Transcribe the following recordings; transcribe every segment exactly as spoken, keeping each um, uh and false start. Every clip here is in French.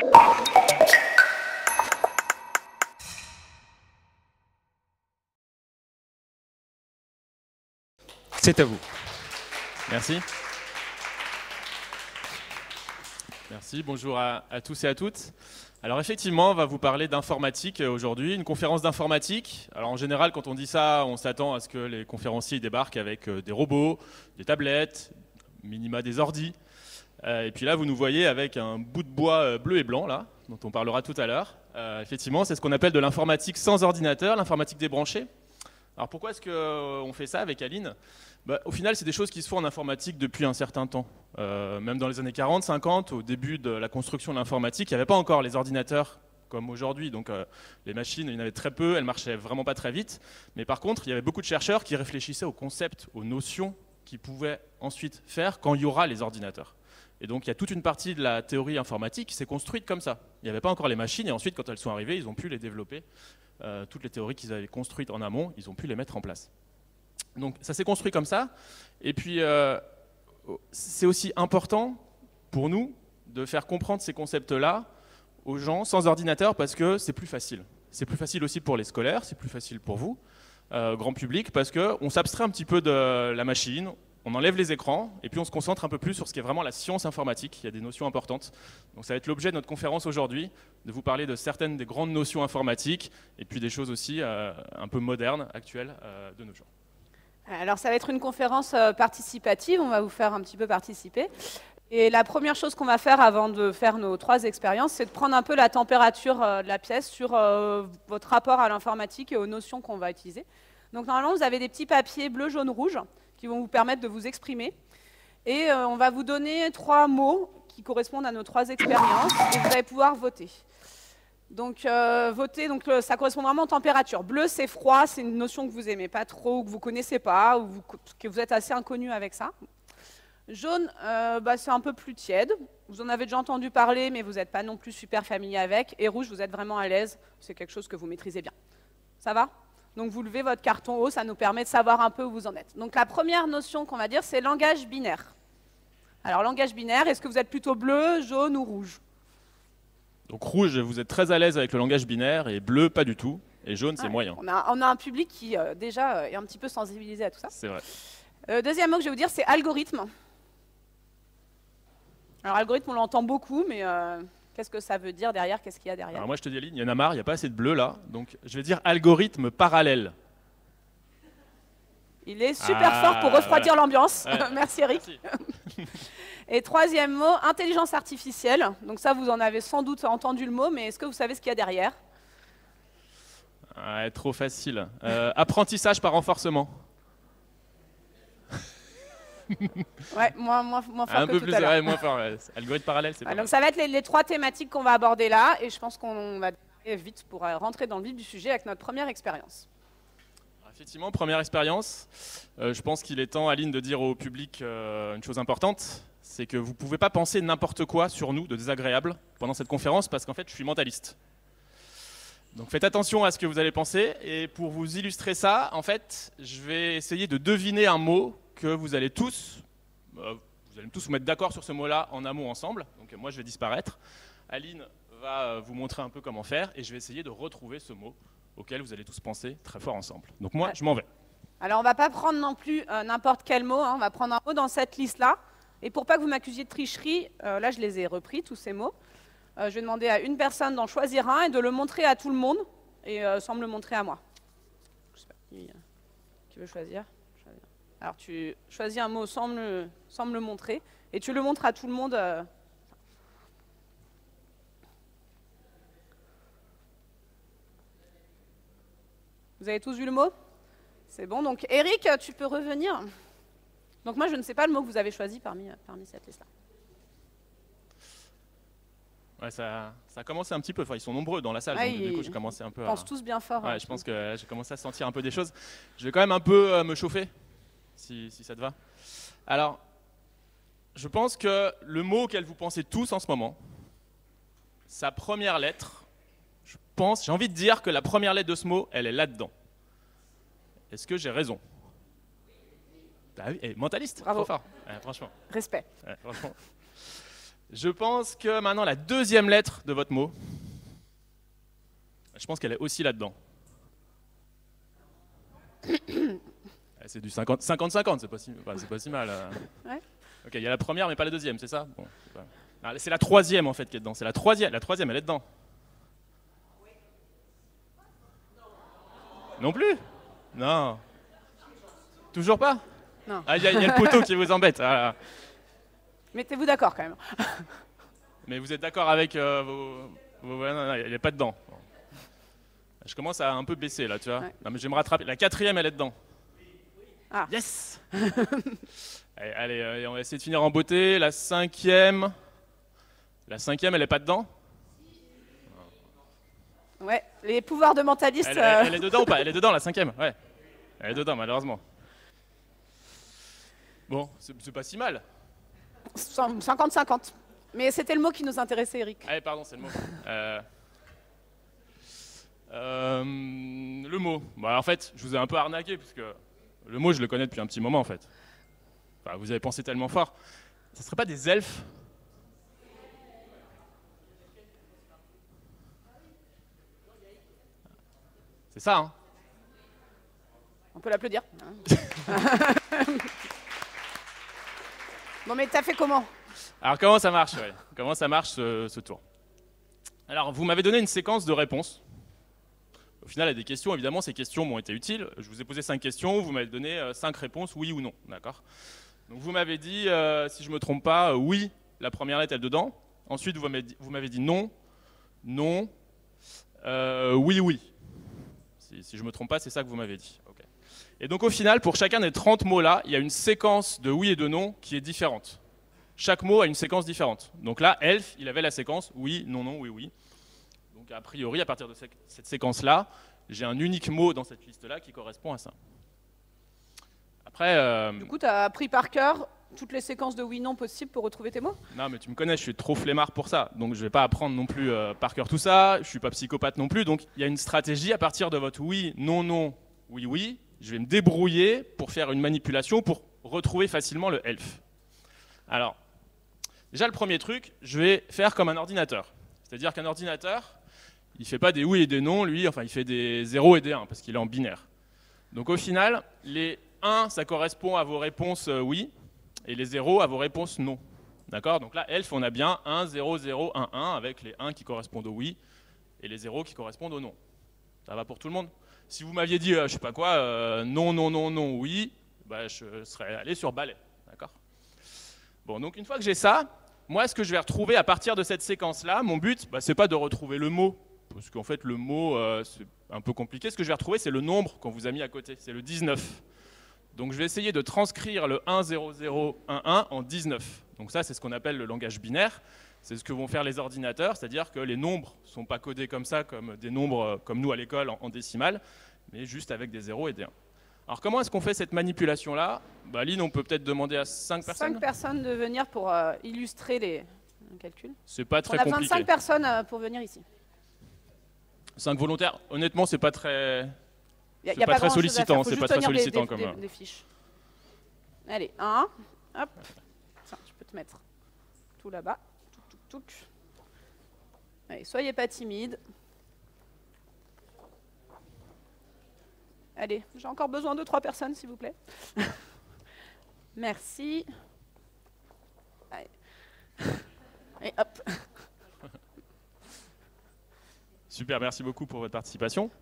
C'est à vous. Merci. Merci, bonjour à, à tous et à toutes. Alors effectivement, on va vous parler d'informatique aujourd'hui, une conférence d'informatique. Alors en général, quand on dit ça, on s'attend à ce que les conférenciers débarquent avec des robots, des tablettes, minima des ordis. Euh, et puis là, vous nous voyez avec un bout de bois bleu et blanc, là, dont on parlera tout à l'heure. Euh, effectivement, c'est ce qu'on appelle de l'informatique sans ordinateur, l'informatique débranchée. Alors pourquoi est-ce qu'on fait ça avec Aline ? Bah, au final, c'est des choses qui se font en informatique depuis un certain temps. Euh, même dans les années quarante, cinquante, au début de la construction de l'informatique, il n'y avait pas encore les ordinateurs comme aujourd'hui. Donc euh, les machines, il y en avait très peu, elles marchaient vraiment pas très vite. Mais par contre, il y avait beaucoup de chercheurs qui réfléchissaient aux concepts, aux notions qu'ils pouvaient ensuite faire quand il y aura les ordinateurs. Et donc il y a toute une partie de la théorie informatique qui s'est construite comme ça. Il n'y avait pas encore les machines, et ensuite, quand elles sont arrivées, ils ont pu les développer. Euh, toutes les théories qu'ils avaient construites en amont, ils ont pu les mettre en place. Donc ça s'est construit comme ça, et puis euh, c'est aussi important pour nous de faire comprendre ces concepts-là aux gens sans ordinateur parce que c'est plus facile. C'est plus facile aussi pour les scolaires, c'est plus facile pour vous, euh, grand public, parce qu'on s'abstrait un petit peu de la machine, on enlève les écrans, et puis on se concentre un peu plus sur ce qui est vraiment la science informatique. Il y a des notions importantes. Donc ça va être l'objet de notre conférence aujourd'hui, de vous parler de certaines des grandes notions informatiques, et puis des choses aussi euh, un peu modernes, actuelles euh, de nos jours. Alors ça va être une conférence participative, on va vous faire un petit peu participer. Et la première chose qu'on va faire avant de faire nos trois expériences, c'est de prendre un peu la température de la pièce sur euh, votre rapport à l'informatique et aux notions qu'on va utiliser. Donc normalement, vous avez des petits papiers bleu, jaune, rouge qui vont vous permettre de vous exprimer. Et euh, on va vous donner trois mots qui correspondent à nos trois expériences et vous allez pouvoir voter. Donc, euh, voter, donc, euh, ça correspond vraiment aux températures. Bleu, c'est froid, c'est une notion que vous n'aimez pas trop, ou que vous ne connaissez pas, ou vous, que vous êtes assez inconnu avec ça. Jaune, euh, bah, c'est un peu plus tiède. Vous en avez déjà entendu parler, mais vous n'êtes pas non plus super familier avec. Et rouge, vous êtes vraiment à l'aise, c'est quelque chose que vous maîtrisez bien. Ça va ? Donc, vous levez votre carton haut, ça nous permet de savoir un peu où vous en êtes. Donc, la première notion qu'on va dire, c'est langage binaire. Alors, langage binaire, est-ce que vous êtes plutôt bleu, jaune ou rouge ? Donc rouge, vous êtes très à l'aise avec le langage binaire, et bleu, pas du tout, et jaune, c'est ouais, moyen. On a, on a un public qui, euh, déjà, euh, est un petit peu sensibilisé à tout ça. C'est vrai. Euh, deuxième mot que je vais vous dire, c'est algorithme. Alors, algorithme, on l'entend beaucoup, mais euh, qu'est-ce que ça veut dire derrière? Qu'est-ce qu'il y a derrière? Alors moi, je te dis, Aline, il y en a marre, il n'y a pas assez de bleu, là, donc je vais dire algorithme parallèle. Il est super ah, fort pour refroidir voilà. l'ambiance. Ouais. Merci, Eric. Merci. Et troisième mot, intelligence artificielle. Donc ça, vous en avez sans doute entendu le mot, mais est-ce que vous savez ce qu'il y a derrière? Ouais, trop facile. Euh, apprentissage par renforcement. Ouais, moins, moins, moins fort Un que peu tout plus, à l'heure. ouais, moins fort. Ouais. Algorithme parallèle, c'est Ouais, pas donc mal. ça va être les, les trois thématiques qu'on va aborder là, et je pense qu'on va aller vite pour euh, rentrer dans le vif du sujet avec notre première expérience. Effectivement, première expérience. Euh, je pense qu'il est temps, Aline, de dire au public euh, une chose importante, c'est que vous ne pouvez pas penser n'importe quoi sur nous de désagréable pendant cette conférence, parce qu'en fait, je suis mentaliste. Donc faites attention à ce que vous allez penser, et pour vous illustrer ça, en fait, je vais essayer de deviner un mot que vous allez tous, euh, vous allez tous vous mettre d'accord sur ce mot-là en amont ensemble. Donc moi, je vais disparaître. Aline va vous montrer un peu comment faire, et je vais essayer de retrouver ce mot auquel vous allez tous penser très fort ensemble. Donc moi, je m'en vais. Alors on ne va pas prendre non plus euh, n'importe quel mot, hein. On va prendre un mot dans cette liste-là. Et pour pas que vous m'accusiez de tricherie, euh, là je les ai repris, tous ces mots. Euh, je vais demander à une personne d'en choisir un et de le montrer à tout le monde, et euh, sans me le montrer à moi. Je sais pas, qui, euh, qui veut choisir? Alors tu choisis un mot sans me, sans me le montrer, et tu le montres à tout le monde. Euh, Vous avez tous vu le mot? C'est bon. Donc, Eric, tu peux revenir. Donc, moi, je ne sais pas le mot que vous avez choisi parmi, parmi cette liste-là. Ouais, ça, ça a commencé un petit peu. Enfin, ils sont nombreux dans la salle, Ah, donc du coup, j'ai commencé un peu à... à... Ils pensent tous bien fort. Ouais, hein, je pense que j'ai commencé à sentir un peu des choses. Je vais quand même un peu euh, me chauffer, si, si ça te va. Alors, je pense que le mot auquel vous pensez tous en ce moment, sa première lettre, je pense, j'ai envie de dire que la première lettre de ce mot, elle est là-dedans. Est-ce que j'ai raison? Bah oui, et mentaliste, Bravo. trop fort, ouais, franchement. Respect. Ouais, franchement. Je pense que maintenant, la deuxième lettre de votre mot, je pense qu'elle est aussi là-dedans. C'est du cinquante cinquante, c'est pas, si, enfin, pas si mal. Euh. Ouais. Ok, il y a la première, mais pas la deuxième, c'est ça? Bon, c'est la troisième en fait qui est dedans. C'est la troisième, la troisième, elle est dedans. Non plus? Non. Toujours pas? Non. Ah, il y, y a le poteau qui vous embête. Ah. Mettez-vous d'accord quand même. Mais vous êtes d'accord avec euh, vos... vos... Non, non, il n'est pas dedans. Bon. Je commence à un peu baisser là, tu vois. Ouais. Non, mais je vais me rattraper. La quatrième, elle est dedans. Ah. Yes. Allez, allez euh, on va essayer de finir en beauté. La cinquième... La cinquième, elle n'est pas dedans? Ouais, les pouvoirs de mentaliste... Elle, euh... elle, elle est dedans ou pas? Elle est dedans, la cinquième, ouais. Elle est dedans, malheureusement. Bon, c'est pas si mal. cinquante cinquante. Mais c'était le mot qui nous intéressait, Eric. Ah, pardon, c'est le mot. euh... Euh... Le mot. Bah, en fait, je vous ai un peu arnaqué, parce que le mot, je le connais depuis un petit moment, en fait. Enfin, vous avez pensé tellement fort. Ça serait pas des elfes? C'est ça, hein? On peut l'applaudir. Bon, mais t'as fait comment? Alors, comment ça marche, ouais. Comment ça marche, ce, ce tour? Alors, vous m'avez donné une séquence de réponses. Au final, il y a des questions. Évidemment, ces questions m'ont été utiles. Je vous ai posé cinq questions. Vous m'avez donné euh, cinq réponses, oui ou non. D'accord? Donc, vous m'avez dit, euh, si je ne me trompe pas, euh, oui, la première lettre est dedans. Ensuite, vous m'avez dit, vous m'avez dit non, non, euh, oui, oui. Si, si je ne me trompe pas, c'est ça que vous m'avez dit. Okay. Et donc au final, pour chacun des trente mots-là, il y a une séquence de oui et de non qui est différente. Chaque mot a une séquence différente. Donc là, elf, il avait la séquence oui, non, non, oui, oui. Donc a priori, à partir de cette séquence-là, j'ai un unique mot dans cette liste-là qui correspond à ça. Après... Euh... Du coup, tu as appris par cœur toutes les séquences de oui-non possibles pour retrouver tes mots? Non, mais tu me connais, je suis trop flemmard pour ça. Donc je ne vais pas apprendre non plus euh, par cœur tout ça. Je ne suis pas psychopathe non plus. Donc il y a une stratégie à partir de votre oui, non, non, oui, oui. Je vais me débrouiller pour faire une manipulation pour retrouver facilement le elf. Alors, déjà le premier truc, je vais faire comme un ordinateur. C'est-à-dire qu'un ordinateur, il ne fait pas des oui et des non, lui, enfin il fait des zéro et des un parce qu'il est en binaire. Donc au final, les un, ça correspond à vos réponses euh, oui. Et les zéros à vos réponses non. D'accord? Donc là, elf, on a bien un, zéro, zéro, un, un, avec les un qui correspondent au oui et les zéros qui correspondent au non. Ça va pour tout le monde? Si vous m'aviez dit, euh, je sais pas quoi, euh, non, non, non, non, oui, bah, je serais allé sur balai. D'accord? Bon, donc une fois que j'ai ça, moi, ce que je vais retrouver à partir de cette séquence-là, mon but, bah, c'est pas de retrouver le mot, parce qu'en fait, le mot, euh, c'est un peu compliqué. Ce que je vais retrouver, c'est le nombre qu'on vous a mis à côté, c'est le dix-neuf. Donc je vais essayer de transcrire le un, zéro, zéro, un, un en dix-neuf. Donc ça, c'est ce qu'on appelle le langage binaire. C'est ce que vont faire les ordinateurs, c'est-à-dire que les nombres ne sont pas codés comme ça, comme des nombres comme nous à l'école en, en décimale, mais juste avec des zéros et des un. Alors comment est-ce qu'on fait cette manipulation-là? Bah, Lynn, on peut peut-être demander à cinq personnes. cinq personnes de venir pour euh, illustrer les calculs. C'est pas très compliqué. On a compliqué. vingt-cinq personnes euh, pour venir ici. cinq volontaires. Honnêtement, c'est pas très... C'est pas, pas très sollicitant, c'est pas très sollicitant des, comme... Des, des fiches. Allez, un, hop, tiens, tu peux te mettre tout là-bas, tout, tout, tout. Allez, soyez pas timide. Allez, j'ai encore besoin de trois personnes, s'il vous plaît. Merci. Allez. Et hop. Super, merci beaucoup pour votre participation.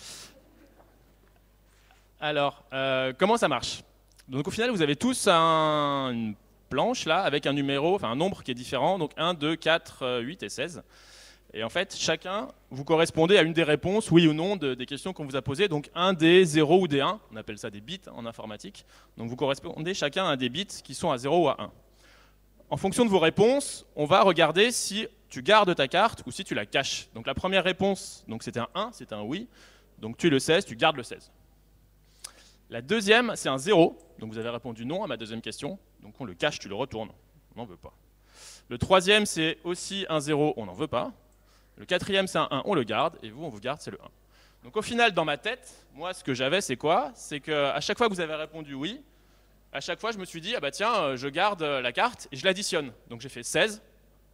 Alors, euh, comment ça marche? Donc au final, vous avez tous un, une planche là avec un numéro, enfin un nombre qui est différent, donc un, deux, quatre, huit et seize. Et en fait, chacun, vous correspondez à une des réponses, oui ou non, de, des questions qu'on vous a posées. Donc un des zéro ou des un, on appelle ça des bits en informatique. Donc vous correspondez chacun à des bits qui sont à zéro ou à un. En fonction de vos réponses, on va regarder si tu gardes ta carte ou si tu la caches. Donc la première réponse, donc c'était un un, c'était un oui. Donc tu es le seize, tu gardes le seize. La deuxième, c'est un zéro. Donc vous avez répondu non à ma deuxième question. Donc on le cache, tu le retournes. On n'en veut pas. Le troisième, c'est aussi un zéro, on n'en veut pas. Le quatrième, c'est un un, on le garde. Et vous, on vous garde, c'est le un. Donc au final, dans ma tête, moi, ce que j'avais, c'est quoi? C'est qu'à chaque fois que vous avez répondu oui, à chaque fois, je me suis dit, ah bah tiens, je garde la carte et je l'additionne. Donc j'ai fait seize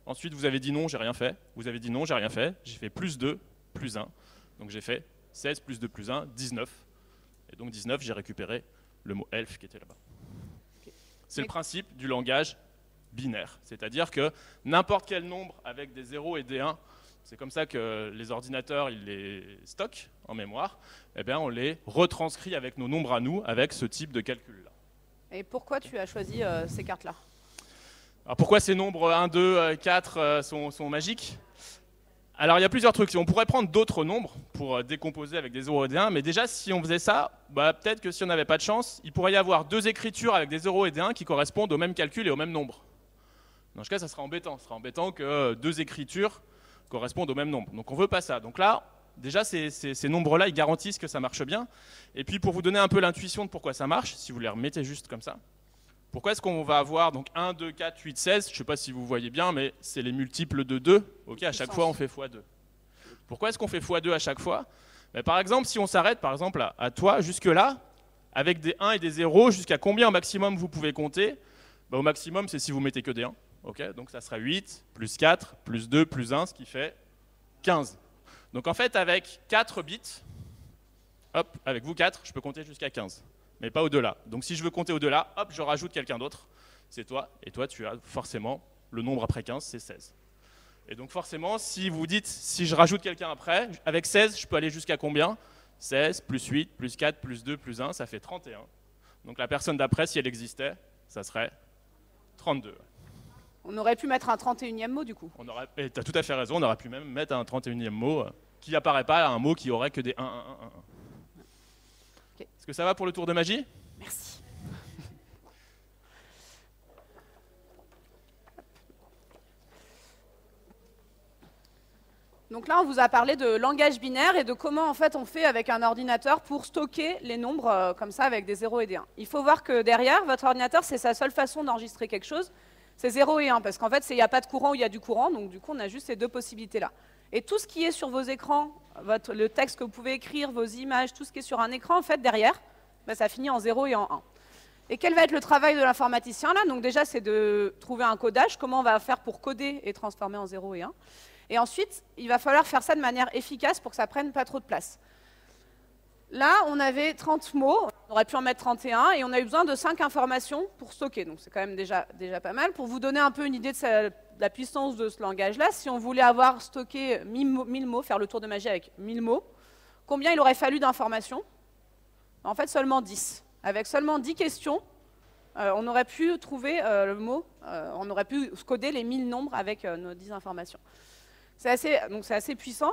Ensuite, vous avez dit non, j'ai rien fait. Vous avez dit non, j'ai rien fait. J'ai fait plus deux, plus un. Donc j'ai fait seize plus deux plus un, dix-neuf. Et donc dix-neuf, j'ai récupéré le mot elf qui était là-bas. Okay. C'est le principe du langage binaire. C'est-à-dire que n'importe quel nombre avec des zéros et des un, c'est comme ça que les ordinateurs ils les stockent en mémoire, eh bien, on les retranscrit avec nos nombres à nous, avec ce type de calcul-là. Et pourquoi tu as choisi euh, ces cartes-là? Alors pourquoi ces nombres un, deux, quatre euh, sont, sont magiques? Alors il y a plusieurs trucs. On pourrait prendre d'autres nombres pour décomposer avec des zéros et des un, mais déjà si on faisait ça, bah, peut-être que si on n'avait pas de chance, il pourrait y avoir deux écritures avec des zéros et des un qui correspondent au même calcul et au même nombre. Dans ce cas, ça serait embêtant. Ce serait embêtant que deux écritures correspondent au même nombre. Donc on ne veut pas ça. Donc là, déjà ces, ces, ces nombres-là, ils garantissent que ça marche bien. Et puis pour vous donner un peu l'intuition de pourquoi ça marche, si vous les remettez juste comme ça, pourquoi est-ce qu'on va avoir donc un, deux, quatre, huit, seize? Je ne sais pas si vous voyez bien, mais c'est les multiples de deux. Ok, à chaque fois, on fait fois deux. Pourquoi est-ce qu'on fait fois deux à chaque fois? Mais par exemple, si on s'arrête par exemple à, à toi, jusque-là, avec des un et des zéro, jusqu'à combien au maximum vous pouvez compter? Bah, au maximum, c'est si vous mettez que des un. Okay, donc ça sera huit, plus quatre, plus deux, plus un, ce qui fait quinze. Donc en fait, avec quatre bits, hop, avec vous quatre, je peux compter jusqu'à quinze. Mais pas au-delà. Donc si je veux compter au-delà, hop, je rajoute quelqu'un d'autre, c'est toi, et toi tu as forcément, le nombre après quinze, c'est seize. Et donc forcément, si vous dites, si je rajoute quelqu'un après, avec seize, je peux aller jusqu'à combien? seize, plus huit, plus quatre, plus deux, plus un, ça fait trente et un. Donc la personne d'après, si elle existait, ça serait trente-deux. On aurait pu mettre un trente et unième mot du coup. Tu as tout à fait raison, on aurait pu même mettre un trente et unième mot euh, qui n'apparaît pas, un mot qui aurait que des un, un, un, un. Okay. Est-ce que ça va pour le tour de magie? Merci. Donc là, on vous a parlé de langage binaire et de comment en fait on fait avec un ordinateur pour stocker les nombres euh, comme ça avec des zéros et des un. Il faut voir que derrière, votre ordinateur, c'est sa seule façon d'enregistrer quelque chose. C'est zéro et un, parce qu'en fait, il n'y a pas de courant ou il y a du courant, donc du coup, on a juste ces deux possibilités-là. Et tout ce qui est sur vos écrans, votre, le texte que vous pouvez écrire, vos images, tout ce qui est sur un écran, en fait, derrière, ben, ça finit en zéro et en un. Et quel va être le travail de l'informaticien là? Donc déjà, c'est de trouver un codage, comment on va faire pour coder et transformer en zéro et un. Et ensuite, il va falloir faire ça de manière efficace pour que ça ne prenne pas trop de place. Là, on avait trente mots, on aurait pu en mettre trente et un, et on a eu besoin de cinq informations pour stocker. Donc c'est quand même déjà, déjà pas mal. Pour vous donner un peu une idée de, sa, de la puissance de ce langage-là, si on voulait avoir stocké mille mots, faire le tour de magie avec mille mots, combien il aurait fallu d'informations? En fait, seulement dix. Avec seulement dix questions, euh, on aurait pu trouver euh, le mot, euh, on aurait pu coder les mille nombres avec euh, nos dix informations. C'est assez, donc c'est assez puissant.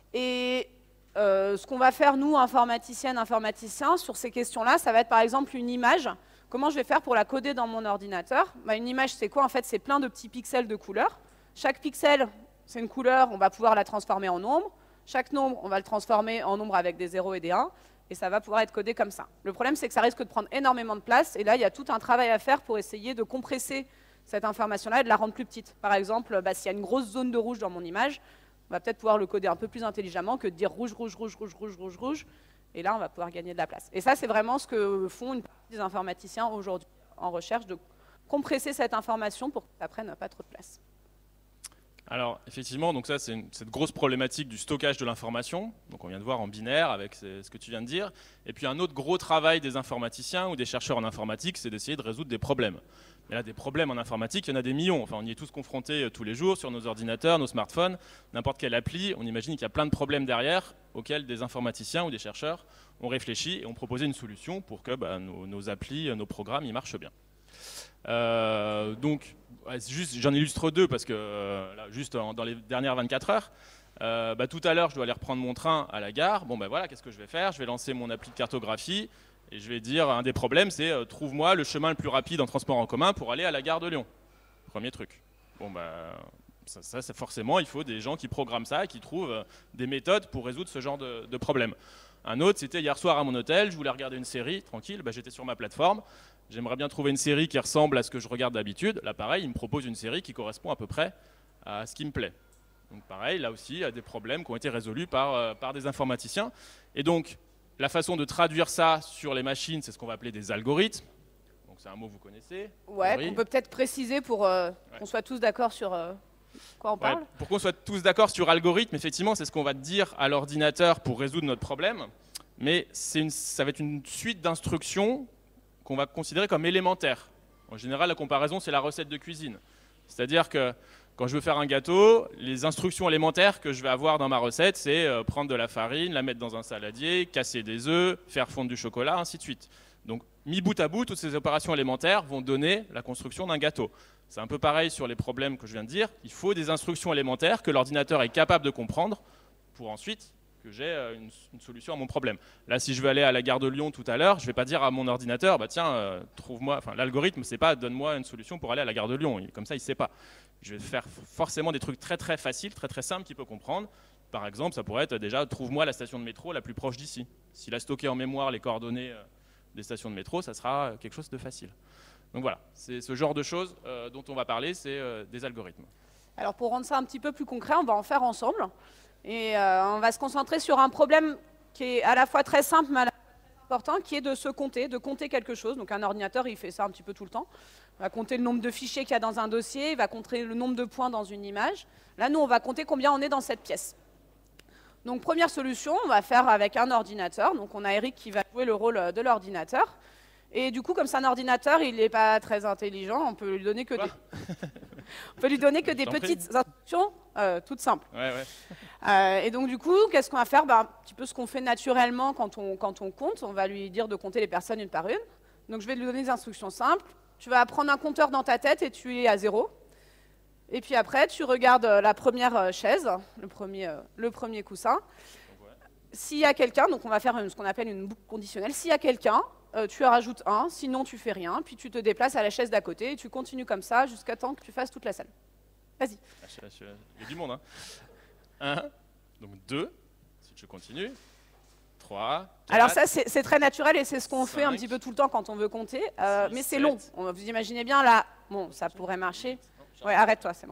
Et Euh, ce qu'on va faire, nous, informaticiennes, informaticiens, sur ces questions-là, ça va être par exemple une image. Comment je vais faire pour la coder dans mon ordinateur? Bah, une image, c'est quoi? En fait, c'est plein de petits pixels de couleurs. Chaque pixel, c'est une couleur, on va pouvoir la transformer en nombre. Chaque nombre, on va le transformer en nombre avec des zéros et des un. Et ça va pouvoir être codé comme ça. Le problème, c'est que ça risque de prendre énormément de place. Et là, il y a tout un travail à faire pour essayer de compresser cette information-là et de la rendre plus petite. Par exemple, bah, s'il y a une grosse zone de rouge dans mon image, on va peut-être pouvoir le coder un peu plus intelligemment que de dire rouge, rouge, rouge, rouge, rouge, rouge, rouge. Et là, on va pouvoir gagner de la place. Et ça, c'est vraiment ce que font une partie des informaticiens aujourd'hui en recherche, de compresser cette information pour que ça prenne pas trop de place. Alors, effectivement, donc ça, c'est une, cette grosse problématique du stockage de l'information. Donc, on vient de voir en binaire avec ce que tu viens de dire. Et puis, un autre gros travail des informaticiens ou des chercheurs en informatique, c'est d'essayer de résoudre des problèmes. Mais là, des problèmes en informatique, il y en a des millions. Enfin, on y est tous confrontés tous les jours sur nos ordinateurs, nos smartphones, n'importe quelle appli. On imagine qu'il y a plein de problèmes derrière auxquels des informaticiens ou des chercheurs ont réfléchi et ont proposé une solution pour que bah, nos, nos applis, nos programmes, ils marchent bien. Euh, donc, ouais, juste, j'en illustre deux parce que euh, là, juste en, dans les dernières vingt-quatre heures, euh, bah, tout à l'heure, je dois aller reprendre mon train à la gare. Bon, ben bah, voilà, qu'est-ce que je vais faire? Je vais lancer mon appli de cartographie. Et je vais dire, un des problèmes, c'est euh, trouve-moi le chemin le plus rapide en transport en commun pour aller à la gare de Lyon. Premier truc. Bon, bah, ça, ça c'est forcément, il faut des gens qui programment ça et qui trouvent euh, des méthodes pour résoudre ce genre de, de problème. Un autre, c'était hier soir à mon hôtel, je voulais regarder une série, tranquille, bah, j'étais sur ma plateforme. J'aimerais bien trouver une série qui ressemble à ce que je regarde d'habitude. Là, pareil, il me propose une série qui correspond à peu près à ce qui me plaît. Donc, pareil, là aussi, il y a des problèmes qui ont été résolus par, euh, par des informaticiens. Et donc, la façon de traduire ça sur les machines, c'est ce qu'on va appeler des algorithmes. Donc c'est un mot que vous connaissez. Ouais, qu'on peut peut-être préciser pour euh, ouais. qu'on soit tous d'accord sur euh, quoi on parle. Ouais, pour qu'on soit tous d'accord sur algorithme, effectivement, c'est ce qu'on va dire à l'ordinateur pour résoudre notre problème. Mais une, ça va être une suite d'instructions qu'on va considérer comme élémentaires. En général, la comparaison, c'est la recette de cuisine. C'est-à-dire que quand je veux faire un gâteau, les instructions élémentaires que je vais avoir dans ma recette, c'est euh, prendre de la farine, la mettre dans un saladier, casser des œufs, faire fondre du chocolat, ainsi de suite. Donc, mis bout à bout, toutes ces opérations élémentaires vont donner la construction d'un gâteau. C'est un peu pareil sur les problèmes que je viens de dire. Il faut des instructions élémentaires que l'ordinateur est capable de comprendre pour ensuite que j'ai une, une solution à mon problème. Là, si je veux aller à la gare de Lyon tout à l'heure, je ne vais pas dire à mon ordinateur, bah, tiens, euh, trouve-moi, enfin, l'algorithme, c'est pas donne-moi une solution pour aller à la gare de Lyon. Comme ça, il ne sait pas. Je vais faire forcément des trucs très très faciles, très très simples qu'il peut comprendre. Par exemple, ça pourrait être déjà, trouve-moi la station de métro la plus proche d'ici. S'il a stocké en mémoire les coordonnées euh, des stations de métro, ça sera quelque chose de facile. Donc voilà, c'est ce genre de choses euh, dont on va parler, c'est euh, des algorithmes. Alors pour rendre ça un petit peu plus concret, on va en faire ensemble. Et euh, on va se concentrer sur un problème qui est à la fois très simple, mais à la fois très important, qui est de se compter, de compter quelque chose. Donc un ordinateur, il fait ça un petit peu tout le temps. Il va compter le nombre de fichiers qu'il y a dans un dossier, il va compter le nombre de points dans une image. Là, nous, on va compter combien on est dans cette pièce. Donc première solution, on va faire avec un ordinateur. Donc on a Eric qui va jouer le rôle de l'ordinateur. Et du coup, comme c'est un ordinateur, il n'est pas très intelligent, on peut lui donner que des, on peut lui donner que des petites instructions euh, toutes simples. Ouais, ouais. Euh, et donc du coup, qu'est-ce qu'on va faire? Ben, un petit peu ce qu'on fait naturellement quand on, quand on compte. On va lui dire de compter les personnes une par une. Donc je vais lui donner des instructions simples. Tu vas prendre un compteur dans ta tête et tu es à zéro. Et puis après, tu regardes la première chaise, le premier, le premier coussin. S'il y a quelqu'un, donc on va faire ce qu'on appelle une boucle conditionnelle. S'il y a quelqu'un, Euh, tu rajoutes un, sinon tu fais rien, puis tu te déplaces à la chaise d'à côté et tu continues comme ça jusqu'à temps que tu fasses toute la salle. Vas-y. Il y a du monde, hein. Un, donc deux, si je continue. Trois, quatre, alors ça, c'est très naturel et c'est ce qu'on fait un cinq, petit peu tout le temps quand on veut compter, euh, six, mais c'est sept. long. On, vous imaginez bien là, bon, ça pourrait marcher. Ouais, arrête-toi, c'est bon.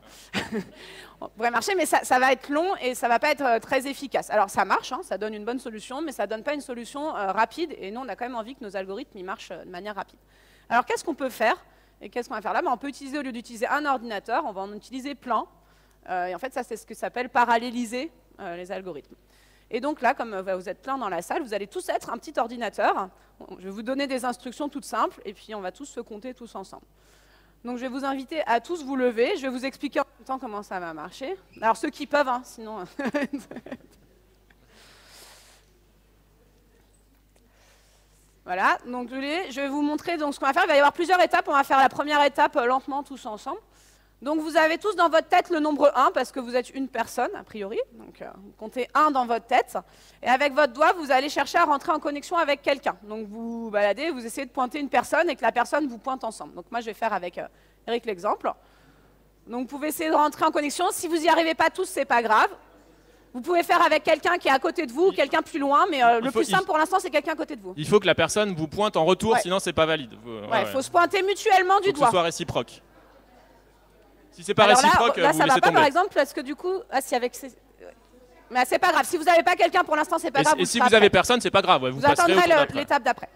Ça pourrait marcher, mais ça, ça va être long et ça va pas être euh, très efficace. Alors ça marche, hein, ça donne une bonne solution, mais ça donne pas une solution euh, rapide. Et nous, on a quand même envie que nos algorithmes ils marchent euh, de manière rapide. Alors qu'est-ce qu'on peut faire? Et qu'est-ce qu'on va faire là? Ben, on peut utiliser, au lieu d'utiliser un ordinateur, on va en utiliser plein. Euh, et en fait, ça, c'est ce que s'appelle paralléliser euh, les algorithmes. Et donc là, comme euh, vous êtes plein dans la salle, vous allez tous être un petit ordinateur. Je vais vous donner des instructions toutes simples, et puis on va tous se compter tous ensemble. Donc je vais vous inviter à tous vous lever. Je vais vous expliquer en même temps comment ça va marcher. Alors ceux qui peuvent, hein, sinon... Voilà, donc je vais vous montrer donc, ce qu'on va faire. Il va y avoir plusieurs étapes. On va faire la première étape euh, lentement tous ensemble. Donc vous avez tous dans votre tête le nombre un parce que vous êtes une personne, a priori. Donc euh, vous comptez un dans votre tête. Et avec votre doigt, vous allez chercher à rentrer en connexion avec quelqu'un. Donc vous vous baladez, vous essayez de pointer une personne et que la personne vous pointe ensemble. Donc moi, je vais faire avec euh, Eric l'exemple. Donc vous pouvez essayer de rentrer en connexion. Si vous n'y arrivez pas tous, c'est pas grave. Vous pouvez faire avec quelqu'un qui est à côté de vous ou quelqu'un plus loin, mais euh, le faut, plus simple il... pour l'instant, c'est quelqu'un à côté de vous. Il faut que la personne vous pointe en retour, ouais. Sinon c'est pas valide. Il ouais, ouais, faut ouais. se pointer mutuellement du faut doigt. Que ce soit réciproque. Si c'est pas Alors réciproque, là, là vous ça laissez va pas tomber. par exemple parce que du coup, ah si avec ces... mais c'est pas grave. Si vous n'avez pas quelqu'un pour l'instant, c'est pas et grave. Et vous si vous avez personne, c'est pas grave. Ouais, vous vous attendrez l'étape d'après.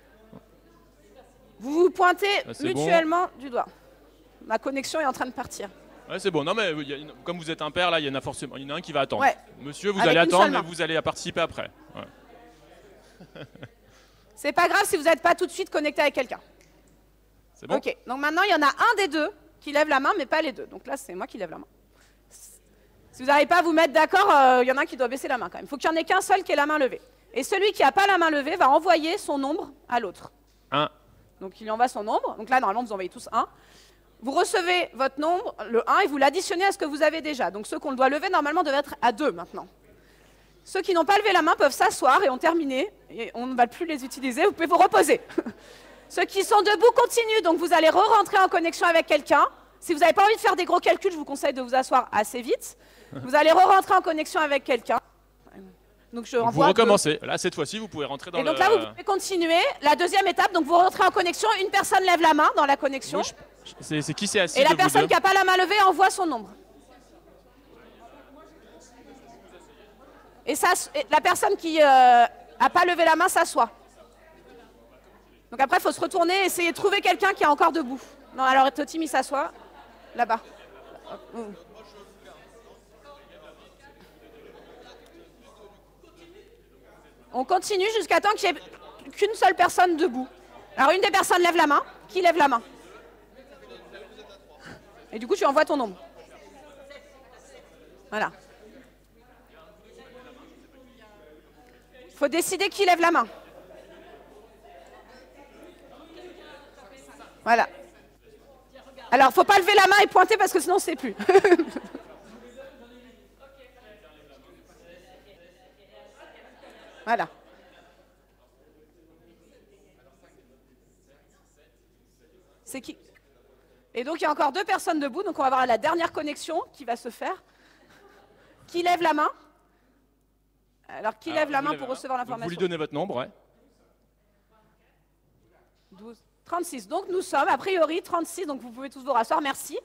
Vous vous pointez ah, mutuellement bon. du doigt. Ma connexion est en train de partir. Ouais, c'est bon. Non mais y a une... comme vous êtes un pair là, il y en a forcément, il y en a un qui va attendre. Ouais. Monsieur, vous avec allez attendre, mais main. vous allez participer après. Ouais. C'est pas grave si vous n'êtes pas tout de suite connecté avec quelqu'un. C'est bon. Ok. Donc maintenant, il y en a un des deux qui lève la main, mais pas les deux. Donc là, c'est moi qui lève la main. Si vous n'arrivez pas à vous mettre d'accord, il euh, y en a un qui doit baisser la main quand même. Il faut qu'il n'y en ait qu'un seul qui ait la main levée. Et celui qui n'a pas la main levée va envoyer son nombre à l'autre. un. Donc il lui envoie son nombre. Donc là, normalement, vous envoyez tous un. Vous recevez votre nombre, le un, et vous l'additionnez à ce que vous avez déjà. Donc ceux qu'on doit lever, normalement, doivent être à deux maintenant. Ceux qui n'ont pas levé la main peuvent s'asseoir et ont terminé. Et on ne va plus les utiliser. Vous pouvez vous reposer. Ceux qui sont debout continuent. Donc vous allez re-rentrer en connexion avec quelqu'un. Si vous n'avez pas envie de faire des gros calculs, je vous conseille de vous asseoir assez vite. Vous allez re-rentrer en connexion avec quelqu'un. Donc je donc vous recommencez. Deux. Là, cette fois-ci, vous pouvez rentrer dans le... Et donc le... là, vous pouvez continuer. La deuxième étape, donc vous rentrez en connexion. Une personne lève la main dans la connexion. Oui, je... C'est qui c'est assis? Et la personne qui n'a pas la main levée envoie son nombre. Et, ça, et la personne qui n'a euh, pas levé la main s'assoit. Donc après, il faut se retourner et essayer de trouver quelqu'un qui est encore debout. Non, alors Totim, il s'assoit là-bas. On continue jusqu'à temps qu'il n'y ait qu'une seule personne debout. Alors une des personnes lève la main. Qui lève la main? Et du coup, tu envoies ton nombre. Voilà. Il faut décider qui lève la main. Voilà. Alors, il ne faut pas lever la main et pointer parce que sinon, on ne sait plus. Voilà. C'est qui? Et donc, il y a encore deux personnes debout. Donc, on va avoir la dernière connexion qui va se faire. Qui lève la main? Alors, qui Alors, lève la main lève pour la recevoir main. l'information? Vous lui donnez votre nombre, ouais. douze, trente-six. Donc, nous sommes, a priori, trente-six. Donc, vous pouvez tous vous rasseoir. Merci.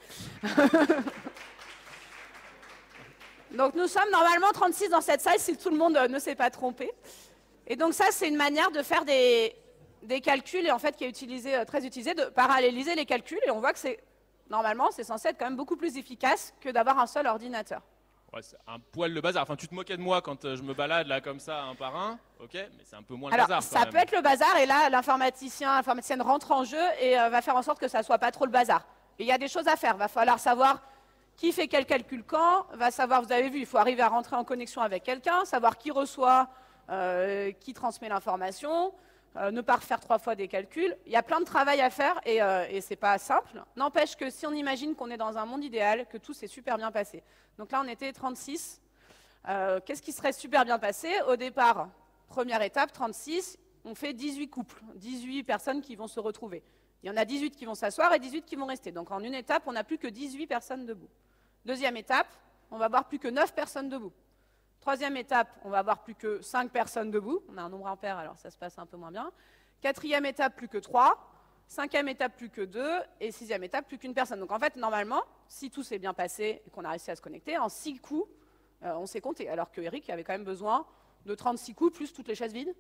Donc, nous sommes normalement trente-six dans cette salle, si tout le monde ne s'est pas trompé. Et donc, ça, c'est une manière de faire des, des calculs, et en fait, qui est utilisé, très utilisé, de paralléliser les calculs. Et on voit que c'est, normalement, c'est censé être quand même beaucoup plus efficace que d'avoir un seul ordinateur. Ouais, c'est un poil le bazar. Enfin, tu te moquais de moi quand euh, je me balade là comme ça, un par un, ok, mais c'est un peu moins Alors, le bazar. ça quand peut même. être le bazar, et là, l'informaticien, l'informaticienne rentre en jeu et euh, va faire en sorte que ça ne soit pas trop le bazar. Et il y a des choses à faire. Il va falloir savoir qui fait quel calcul quand, va savoir, vous avez vu, il faut arriver à rentrer en connexion avec quelqu'un, savoir qui reçoit, euh, qui transmet l'information, euh, ne pas refaire trois fois des calculs. Il y a plein de travail à faire et, euh, et ce n'est pas simple. N'empêche que si on imagine qu'on est dans un monde idéal, que tout s'est super bien passé. Donc là, on était trente-six. Euh, Qu'est-ce qui serait super bien passé? Au départ, première étape, trente-six, on fait dix-huit couples, dix-huit personnes qui vont se retrouver. Il y en a dix-huit qui vont s'asseoir et dix-huit qui vont rester. Donc en une étape, on n'a plus que dix-huit personnes debout. Deuxième étape, on va avoir plus que neuf personnes debout. Troisième étape, on va avoir plus que cinq personnes debout. On a un nombre impair, alors ça se passe un peu moins bien. Quatrième étape, plus que trois. Cinquième étape, plus que deux. Et sixième étape, plus qu'une personne. Donc en fait, normalement, si tout s'est bien passé et qu'on a réussi à se connecter, en six coups, euh, on s'est compté. Alors que Eric avait quand même besoin de trente-six coups, plus toutes les chaises vides.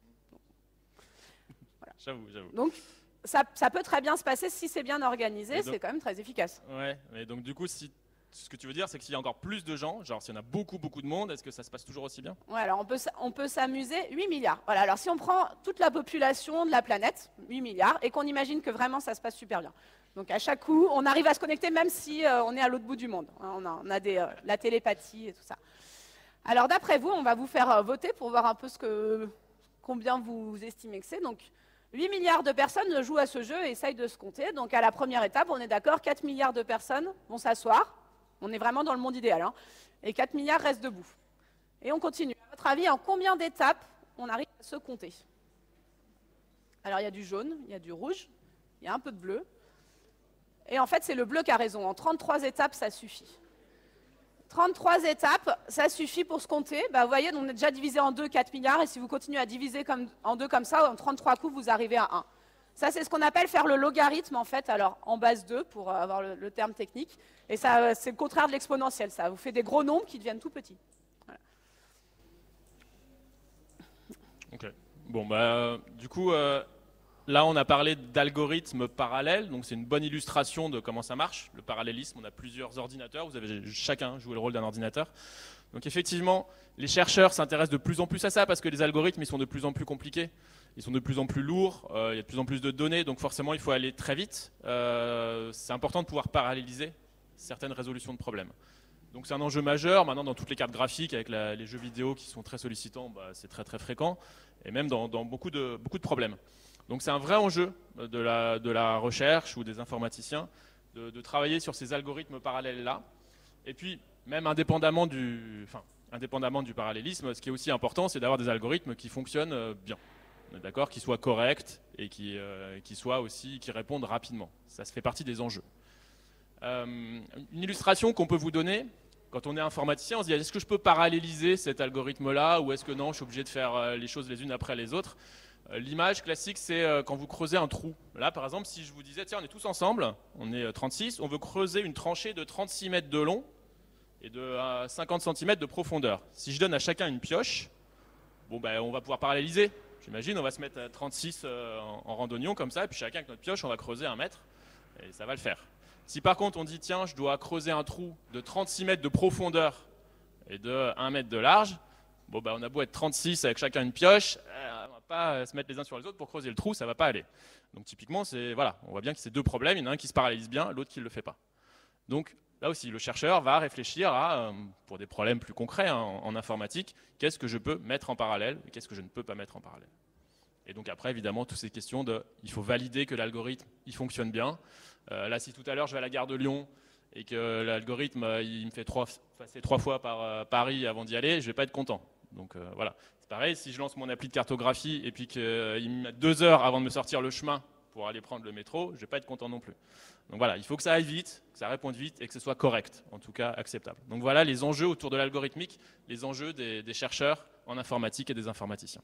Voilà. J'avoue, j'avoue. Donc, ça, ça peut très bien se passer si c'est bien organisé, c'est quand même très efficace. Ouais, mais donc du coup, si, ce que tu veux dire, c'est que s'il y a encore plus de gens, genre s'il y en a beaucoup, beaucoup de monde, est-ce que ça se passe toujours aussi bien? Ouais, alors on peut, on peut s'amuser, huit milliards. Voilà, alors si on prend toute la population de la planète, huit milliards, et qu'on imagine que vraiment ça se passe super bien. Donc à chaque coup, on arrive à se connecter même si euh, on est à l'autre bout du monde. Hein, on a, on a des, euh, la télépathie et tout ça. Alors d'après vous, on va vous faire euh, voter pour voir un peu ce que, combien vous estimez que c'est. Donc huit milliards de personnes jouent à ce jeu et essayent de se compter. Donc à la première étape, on est d'accord, quatre milliards de personnes vont s'asseoir. On est vraiment dans le monde idéal. Hein, et quatre milliards restent debout. Et on continue. À votre avis, en combien d'étapes on arrive à se compter? Alors il y a du jaune, il y a du rouge, il y a un peu de bleu. Et en fait, c'est le bleu qui a raison. En trente-trois étapes, ça suffit. trente-trois étapes, ça suffit pour se compter. Bah, vous voyez, on est déjà divisé en deux, quatre milliards. Et si vous continuez à diviser comme, en deux comme ça, en trente-trois coups, vous arrivez à un. Ça, c'est ce qu'on appelle faire le logarithme, en fait, alors en base deux, pour avoir le, le terme technique. Et ça, c'est le contraire de l'exponentielle. Ça vous fait des gros nombres qui deviennent tout petits. Voilà. Ok. Bon, bah, du coup... Euh... Là, on a parlé d'algorithmes parallèles, donc c'est une bonne illustration de comment ça marche. Le parallélisme, on a plusieurs ordinateurs, vous avez chacun joué le rôle d'un ordinateur. Donc effectivement, les chercheurs s'intéressent de plus en plus à ça parce que les algorithmes, ils sont de plus en plus compliqués, ils sont de plus en plus lourds, euh, il y a de plus en plus de données, donc forcément, il faut aller très vite. Euh, c'est important de pouvoir paralléliser certaines résolutions de problèmes. Donc c'est un enjeu majeur, maintenant dans toutes les cartes graphiques, avec la, les jeux vidéo qui sont très sollicitants, bah, c'est très très fréquent, et même dans, dans beaucoup, de, beaucoup de problèmes. Donc c'est un vrai enjeu de la, de la recherche ou des informaticiens de, de travailler sur ces algorithmes parallèles-là. Et puis, même indépendamment du, enfin, indépendamment du parallélisme, ce qui est aussi important, c'est d'avoir des algorithmes qui fonctionnent bien. On est d'accord, qui soient corrects et qui, euh, qui soient aussi, qui répondent rapidement. Ça se fait partie des enjeux. Euh, une illustration qu'on peut vous donner, quand on est informaticien, on se dit est-ce que je peux paralléliser cet algorithme-là ou est-ce que non, je suis obligé de faire les choses les unes après les autres? L'image classique, c'est quand vous creusez un trou. Là, par exemple, si je vous disais, tiens, on est tous ensemble, on est trente-six, on veut creuser une tranchée de trente-six mètres de long et de cinquante centimètres de profondeur. Si je donne à chacun une pioche, bon, ben, on va pouvoir paralléliser. J'imagine, on va se mettre à trente-six en, en randonnion comme ça, et puis chacun avec notre pioche, on va creuser un mètre, et ça va le faire. Si par contre, on dit, tiens, je dois creuser un trou de trente-six mètres de profondeur et de un mètre de large, Bon, bah, on a beau être trente-six avec chacun une pioche, euh, on ne va pas se mettre les uns sur les autres pour creuser le trou, ça ne va pas aller. Donc typiquement, voilà, on voit bien que c'est deux problèmes, il y en a un qui se paralyse bien, l'autre qui ne le fait pas. Donc là aussi, le chercheur va réfléchir à, euh, pour des problèmes plus concrets hein, en, en informatique, qu'est-ce que je peux mettre en parallèle et qu'est-ce que je ne peux pas mettre en parallèle. Et donc après, évidemment, toutes ces questions de, il faut valider que l'algorithme, il fonctionne bien. Euh, là, si tout à l'heure, je vais à la gare de Lyon et que l'algorithme, il me fait trois, passer trois fois par euh, Paris avant d'y aller, je ne vais pas être content. Donc euh, voilà, c'est pareil, si je lance mon appli de cartographie et puis qu'il euh, me met deux heures avant de me sortir le chemin pour aller prendre le métro, je ne vais pas être content non plus. Donc voilà, il faut que ça aille vite, que ça réponde vite et que ce soit correct, en tout cas acceptable. Donc voilà les enjeux autour de l'algorithmique, les enjeux des, des chercheurs en informatique et des informaticiens.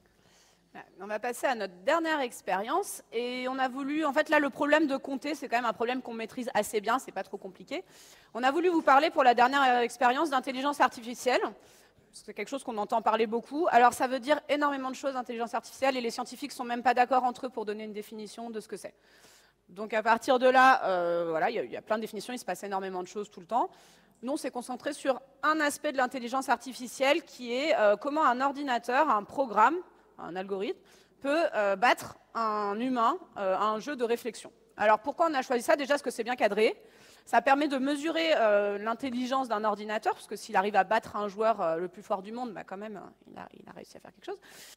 On va passer à notre dernière expérience et on a voulu, en fait là le problème de compter c'est quand même un problème qu'on maîtrise assez bien, c'est pas trop compliqué. On a voulu vous parler pour la dernière expérience d'intelligence artificielle, c'est quelque chose qu'on entend parler beaucoup. Alors ça veut dire énormément de choses l'intelligence artificielle et les scientifiques sont même pas d'accord entre eux pour donner une définition de ce que c'est. Donc à partir de là, euh, voilà, il y, y a plein de définitions, il se passe énormément de choses tout le temps. Nous on s'est concentré sur un aspect de l'intelligence artificielle qui est euh, comment un ordinateur, un programme, un algorithme, peut euh, battre un humain euh, à un jeu de réflexion. Alors pourquoi on a choisi ça? Déjà parce que c'est bien cadré. Ça permet de mesurer euh, l'intelligence d'un ordinateur, parce que s'il arrive à battre un joueur euh, le plus fort du monde, bah, quand même, il a, il a réussi à faire quelque chose.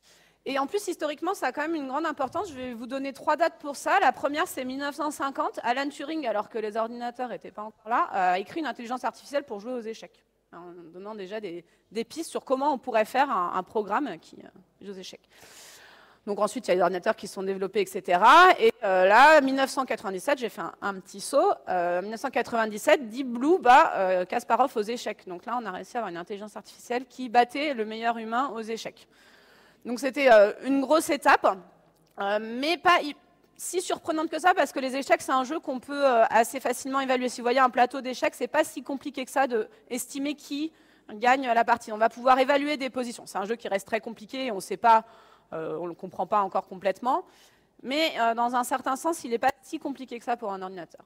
Et en plus, historiquement, ça a quand même une grande importance. Je vais vous donner trois dates pour ça. La première, c'est mille neuf cent cinquante. Alan Turing, alors que les ordinateurs n'étaient pas encore là, a écrit une intelligence artificielle pour jouer aux échecs, en donnant déjà des, des pistes sur comment on pourrait faire un, un programme qui euh, joue aux échecs. Donc ensuite, il y a les ordinateurs qui sont développés, et cetera. Et euh, là, mille neuf cent quatre-vingt-dix-sept, j'ai fait un, un petit saut. Euh, mille neuf cent quatre-vingt-dix-sept, Deep Blue bat euh, Kasparov aux échecs. Donc là, on a réussi à avoir une intelligence artificielle qui battait le meilleur humain aux échecs. Donc c'était euh, une grosse étape, euh, mais pas si surprenante que ça, parce que les échecs, c'est un jeu qu'on peut euh, assez facilement évaluer. Si vous voyez un plateau d'échecs, c'est pas si compliqué que ça d'estimer qui gagne la partie. On va pouvoir évaluer des positions. C'est un jeu qui reste très compliqué et on ne sait pas... Euh, on ne le comprend pas encore complètement, mais euh, dans un certain sens, il n'est pas si compliqué que ça pour un ordinateur.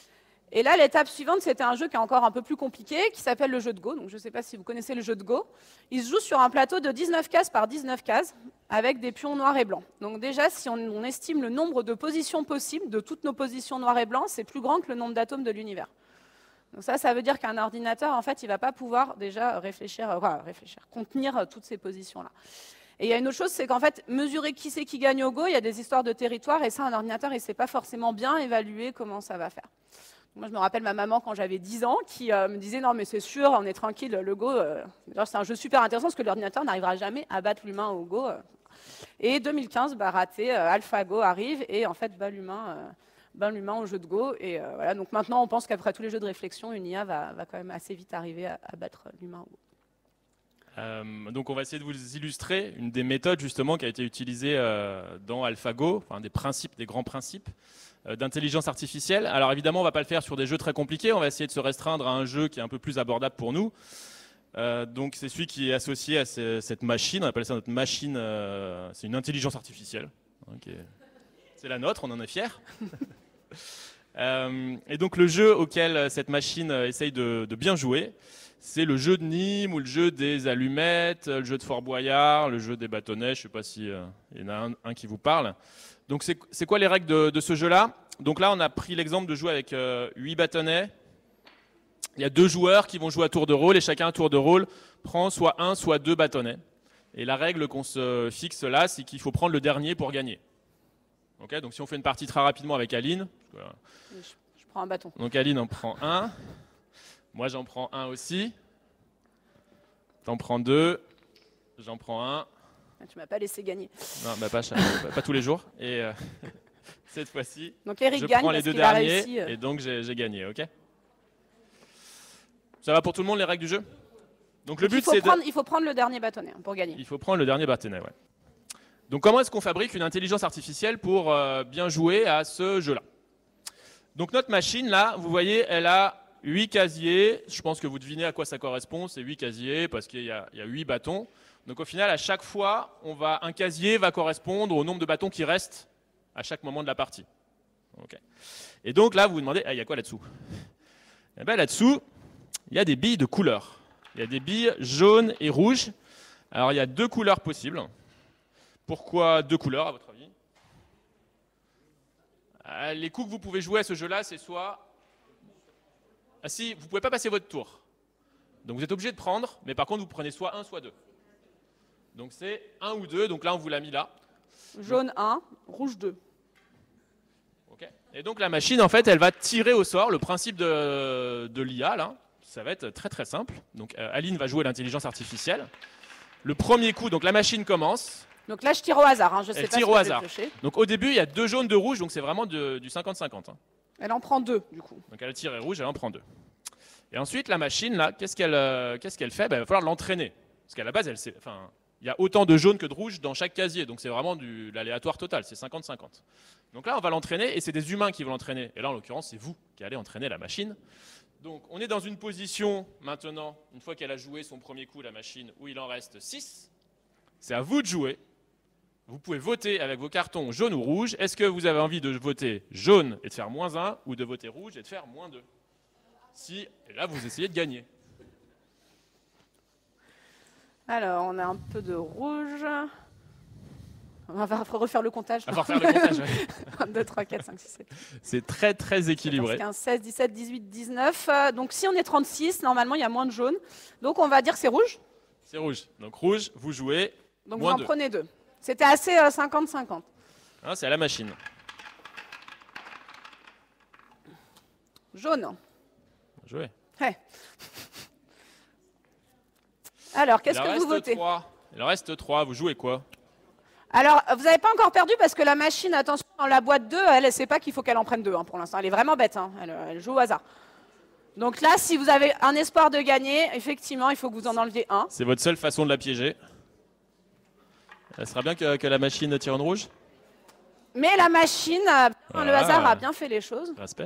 Et là, l'étape suivante, c'était un jeu qui est encore un peu plus compliqué, qui s'appelle le jeu de Go. Donc, je ne sais pas si vous connaissez le jeu de Go. Il se joue sur un plateau de dix-neuf cases par dix-neuf cases, avec des pions noirs et blancs. Donc déjà, si on, on estime le nombre de positions possibles, de toutes nos positions noires et blancs, c'est plus grand que le nombre d'atomes de l'univers. Donc ça, ça veut dire qu'un ordinateur, en fait, il ne va pas pouvoir déjà réfléchir, enfin, réfléchir, contenir toutes ces positions-là. Et il y a une autre chose, c'est qu'en fait, mesurer qui c'est qui gagne au Go, il y a des histoires de territoire, et ça, un ordinateur, il ne sait pas forcément bien évaluer comment ça va faire. Moi, je me rappelle ma maman, quand j'avais dix ans, qui euh, me disait « Non, mais c'est sûr, on est tranquille, le Go, euh, c'est un jeu super intéressant, parce que l'ordinateur n'arrivera jamais à battre l'humain au Go. Euh. » Et deux mille quinze, bah, raté, euh, AlphaGo arrive, et en fait, bat l'humain euh, bat l'humain au jeu de Go. Et euh, voilà, donc maintenant, on pense qu'après tous les jeux de réflexion, une I A va, va quand même assez vite arriver à, à battre l'humain au Go. Euh, donc on va essayer de vous illustrer une des méthodes justement qui a été utilisée euh, dans AlphaGo, enfin des principes, des grands principes euh, d'intelligence artificielle. Alors évidemment on ne va pas le faire sur des jeux très compliqués, on va essayer de se restreindre à un jeu qui est un peu plus abordable pour nous. Euh, donc c'est celui qui est associé à ce, cette machine, on appelle ça notre machine, euh, c'est une intelligence artificielle. Okay. C'est la nôtre, on en est fiers. euh, et donc le jeu auquel cette machine essaye de, de bien jouer, c'est le jeu de Nîmes ou le jeu des allumettes, le jeu de Fort Boyard, le jeu des bâtonnets. Je ne sais pas s'il euh, y en a un, un qui vous parle. Donc, c'est quoi les règles de, de ce jeu-là? Donc là, on a pris l'exemple de jouer avec euh, huit bâtonnets. Il y a deux joueurs qui vont jouer à tour de rôle et chacun à tour de rôle prend soit un, soit deux bâtonnets. Et la règle qu'on se fixe là, c'est qu'il faut prendre le dernier pour gagner. Okay, donc si on fait une partie très rapidement avec Aline. Parce que, je, je prends un bâton. Donc Aline en prend un. Moi, j'en prends un aussi. T'en prends deux. J'en prends un. Tu m'as pas laissé gagner. Non, bah pas, pas, pas tous les jours. Et euh, cette fois-ci, je gagne prends les deux derniers. Réussi, euh... Et donc, j'ai gagné. Ok. Ça va pour tout le monde, les règles du jeu? Donc, le donc, but, c'est de... il faut prendre le dernier bâtonnet pour gagner. Il faut prendre le dernier bâtonnet, ouais. Donc, comment est-ce qu'on fabrique une intelligence artificielle pour euh, bien jouer à ce jeu-là? Donc, notre machine, là, vous voyez, elle a huit casiers, je pense que vous devinez à quoi ça correspond, c'est huit casiers parce qu'il y, y a huit bâtons. Donc au final, à chaque fois, on va, un casier va correspondre au nombre de bâtons qui restent à chaque moment de la partie. Okay. Et donc là, vous vous demandez, ah, il y a quoi là-dessous? Eh bien là-dessous, il y a des billes de couleur. Il y a des billes jaunes et rouges Alors, il y a deux couleurs possibles. Pourquoi deux couleurs, à votre avis? euh, Les coups que vous pouvez jouer à ce jeu-là, c'est soit... Ah si, vous ne pouvez pas passer votre tour. Donc, vous êtes obligé de prendre, mais par contre, vous prenez soit un, soit deux. Donc, c'est un ou deux. Donc là, on vous l'a mis là. Jaune un, rouge deux. Okay. Et donc, la machine, en fait, elle va tirer au sort. Le principe de, de l'I A, là, ça va être très, très simple. Donc, euh, Aline va jouer l'intelligence artificielle. Le premier coup, donc la machine commence. Donc là, je tire au hasard. Hein. Je sais Elle pas tire si au je hasard. vais piocher. Donc au début, il y a deux jaunes, deux rouges, donc c'est vraiment de, du cinquante cinquante. Hein. Elle en prend deux, du coup. Donc elle a tiré rouge, elle en prend deux. Et ensuite, la machine, là, qu'est-ce qu'elle euh, qu'est-ce qu'elle fait? Ben, il va falloir l'entraîner. Parce qu'à la base, elle sait, enfin, il y a autant de jaunes que de rouges dans chaque casier. Donc c'est vraiment de l'aléatoire total, c'est cinquante cinquante. Donc là, on va l'entraîner et c'est des humains qui vont l'entraîner. Et là, en l'occurrence, c'est vous qui allez entraîner la machine. Donc on est dans une position maintenant, une fois qu'elle a joué son premier coup, la machine, où il en reste six. C'est à vous de jouer. Vous pouvez voter avec vos cartons jaune ou rouge. Est-ce que vous avez envie de voter jaune et de faire moins un ou de voter rouge et de faire moins deux? Si, et là, vous essayez de gagner. Alors, on a un peu de rouge. On va refaire le comptage. On va refaire le comptage, ouais. un, deux, trois, quatre, cinq, six, sept. C'est très, très équilibré. quinze, seize, dix-sept, dix-huit, dix-neuf. Donc, si on est trente-six, normalement, il y a moins de jaune. Donc, on va dire que c'est rouge. C'est rouge. Donc, rouge, vous jouez. Donc, moins vous en deux. prenez deux. C'était assez euh, cinquante cinquante. Hein, c'est à la machine. Jaune. Jouez. Ouais. Alors, qu'est-ce que vous votez? trois. Il en reste trois. Vous jouez quoi? Alors, vous n'avez pas encore perdu parce que la machine, attention, dans la boîte deux, elle ne sait pas qu'il faut qu'elle en prenne deux hein, pour l'instant. Elle est vraiment bête. Hein. Elle, elle joue au hasard. Donc là, si vous avez un espoir de gagner, effectivement, il faut que vous en enleviez un. C'est votre seule façon de la piéger. Ce sera bien que, que la machine tire en rouge. Mais la machine, euh, voilà. Le hasard a bien fait les choses. Respect.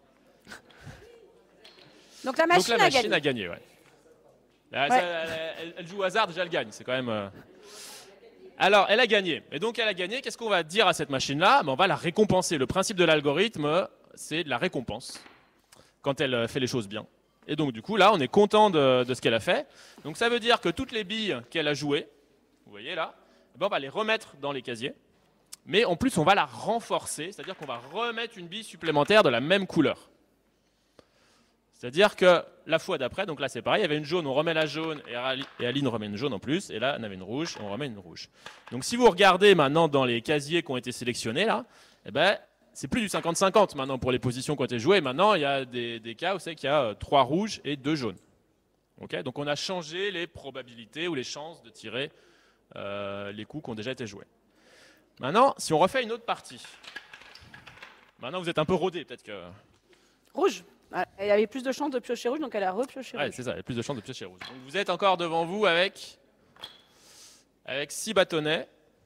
Donc la machine, Donc, la machine a a gagné. gagné, ouais. Là, Ouais. ça, elle, elle- elle joue au hasard, déjà elle gagne. C'est quand même. euh, Alors, elle a gagné. Et donc, elle a gagné. Qu'est-ce qu'on va dire à cette machine-là? Ben, on va la récompenser. Le principe de l'algorithme, c'est de la récompense quand elle euh, fait les choses bien. Et donc, du coup, là, on est content de, de ce qu'elle a fait. Donc, ça veut dire que toutes les billes qu'elle a jouées, vous voyez là, ben, on va les remettre dans les casiers. Mais en plus, on va la renforcer, c'est-à-dire qu'on va remettre une bille supplémentaire de la même couleur. C'est-à-dire que la fois d'après, donc là c'est pareil, il y avait une jaune, on remet la jaune et Ali- et Aline remet une jaune en plus, et là on avait une rouge, on remet une rouge. Donc si vous regardez maintenant dans les casiers qui ont été sélectionnés là, eh ben, c'est plus du cinquante cinquante maintenant pour les positions qui ont été jouées. Maintenant il y a des, des cas où c'est qu'il y a euh, trois rouges et deux jaunes. Okay, donc on a changé les probabilités ou les chances de tirer euh, les coups qui ont déjà été joués. Maintenant, si on refait une autre partie, maintenant vous êtes un peu rodé peut-être que... Rouge. Elle avait plus de chances de piocher rouge, donc elle a repioché Ouais, rouge. c'est ça, il y a plus de chances de piocher rouge. Donc vous êtes encore devant vous avec, avec six bâtonnets.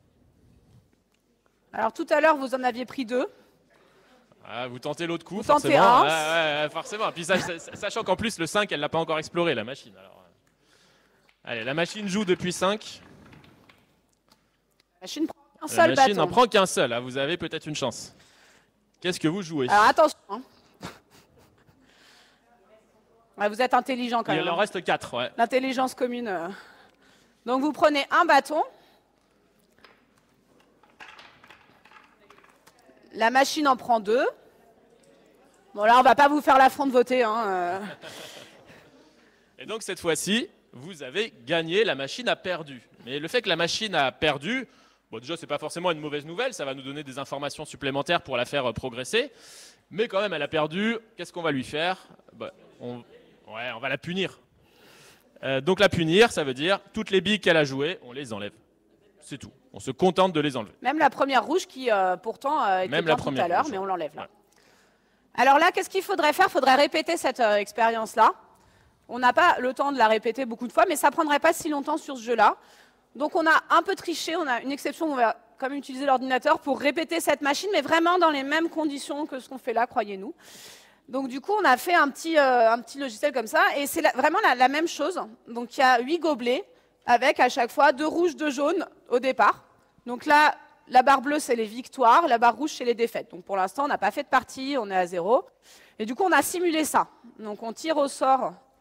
Alors tout à l'heure, vous en aviez pris deux. Ah, vous tentez l'autre coup, Vous forcément. tentez un. Ouais, ouais, ouais, forcément. Puis ça- ça- sachant qu'en plus, le cinq, elle ne l'a pas encore exploré, la machine. Alors, euh. Allez, la machine joue depuis cinq. La machine prend un La seul machine bâton. n'en prend qu'un seul, hein, vous avez peut-être une chance. Qu'est-ce que vous jouez? Alors attention. Hein. Ouais, vous êtes intelligent quand Il même. en reste quatre, ouais. L'intelligence commune. euh. Donc vous prenez un bâton. La machine en prend deux. Bon là, on va pas vous faire l'affront de voter. Hein, euh. Et donc cette fois-ci, vous avez gagné, la machine a perdu. Mais le fait que la machine a perdu, bon déjà c'est pas forcément une mauvaise nouvelle, ça va nous donner des informations supplémentaires pour la faire euh, progresser. Mais quand même, elle a perdu, qu'est-ce qu'on va lui faire? Bah, on... Ouais, on va la punir. Euh, donc la punir, ça veut dire toutes les billes qu'elle a jouées, on les enlève. C'est tout. On se contente de les enlever. Même la première rouge qui euh, pourtant euh, était Même bien la tout à première l'heure, rouge, mais on l'enlève là. ouais. Alors là, qu'est-ce qu'il faudrait faire? Il faudrait répéter cette euh, expérience-là. On n'a pas le temps de la répéter beaucoup de fois, mais ça ne prendrait pas si longtemps sur ce jeu-là. Donc on a un peu triché, on a une exception, on va quand même utiliser l'ordinateur pour répéter cette machine, mais vraiment dans les mêmes conditions que ce qu'on fait là, croyez-nous. Donc du coup, on a fait un petit, euh, un petit logiciel comme ça, et c'est la- vraiment la, la même chose. Donc il y a huit gobelets, avec à chaque fois deux rouges, deux jaunes au départ. Donc là, la barre bleue, c'est les victoires, la barre rouge, c'est les défaites. Donc pour l'instant, on n'a pas fait de partie, on est à zéro. Et du coup, on a simulé ça. Donc on tire au sort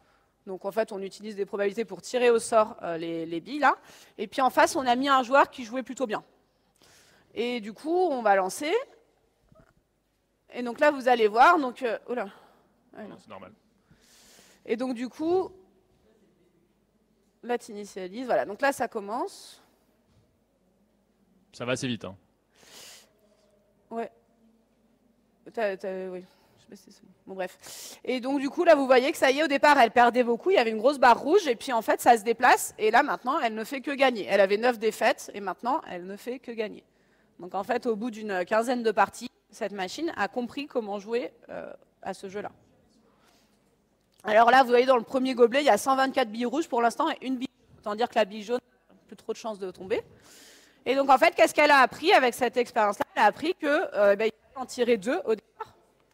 Donc en fait, on utilise des probabilités pour tirer au sort euh, les, les billes là. Et puis en face, on a mis un joueur qui jouait plutôt bien. Et du coup, on va lancer. Et donc là, vous allez voir. Donc, euh, oh là. Ouais, c'est normal. Et donc du coup, là, tu initialises. Voilà. Donc là, ça commence. Ça va assez vite. Hein. Ouais. T'as, t'as, oui. Bon, bref. Et donc, du coup, là, vous voyez que ça y est, au départ, elle perdait beaucoup. Il y avait une grosse barre rouge. Et puis, en fait, ça se déplace. Et là, maintenant, elle ne fait que gagner. Elle avait neuf défaites. Et maintenant, elle ne fait que gagner. Donc, en fait, au bout d'une quinzaine de parties, cette machine a compris comment jouer euh, à ce jeu-là. Alors là, vous voyez, dans le premier gobelet, il y a cent vingt-quatre billes rouges pour l'instant et une bille jaune. Autant dire que la bille jaune n'a plus trop de chances de tomber. Et donc, en fait, qu'est-ce qu'elle a appris avec cette expérience-là? Elle a appris qu'il euh, ben, fallait en tirer deux au départ.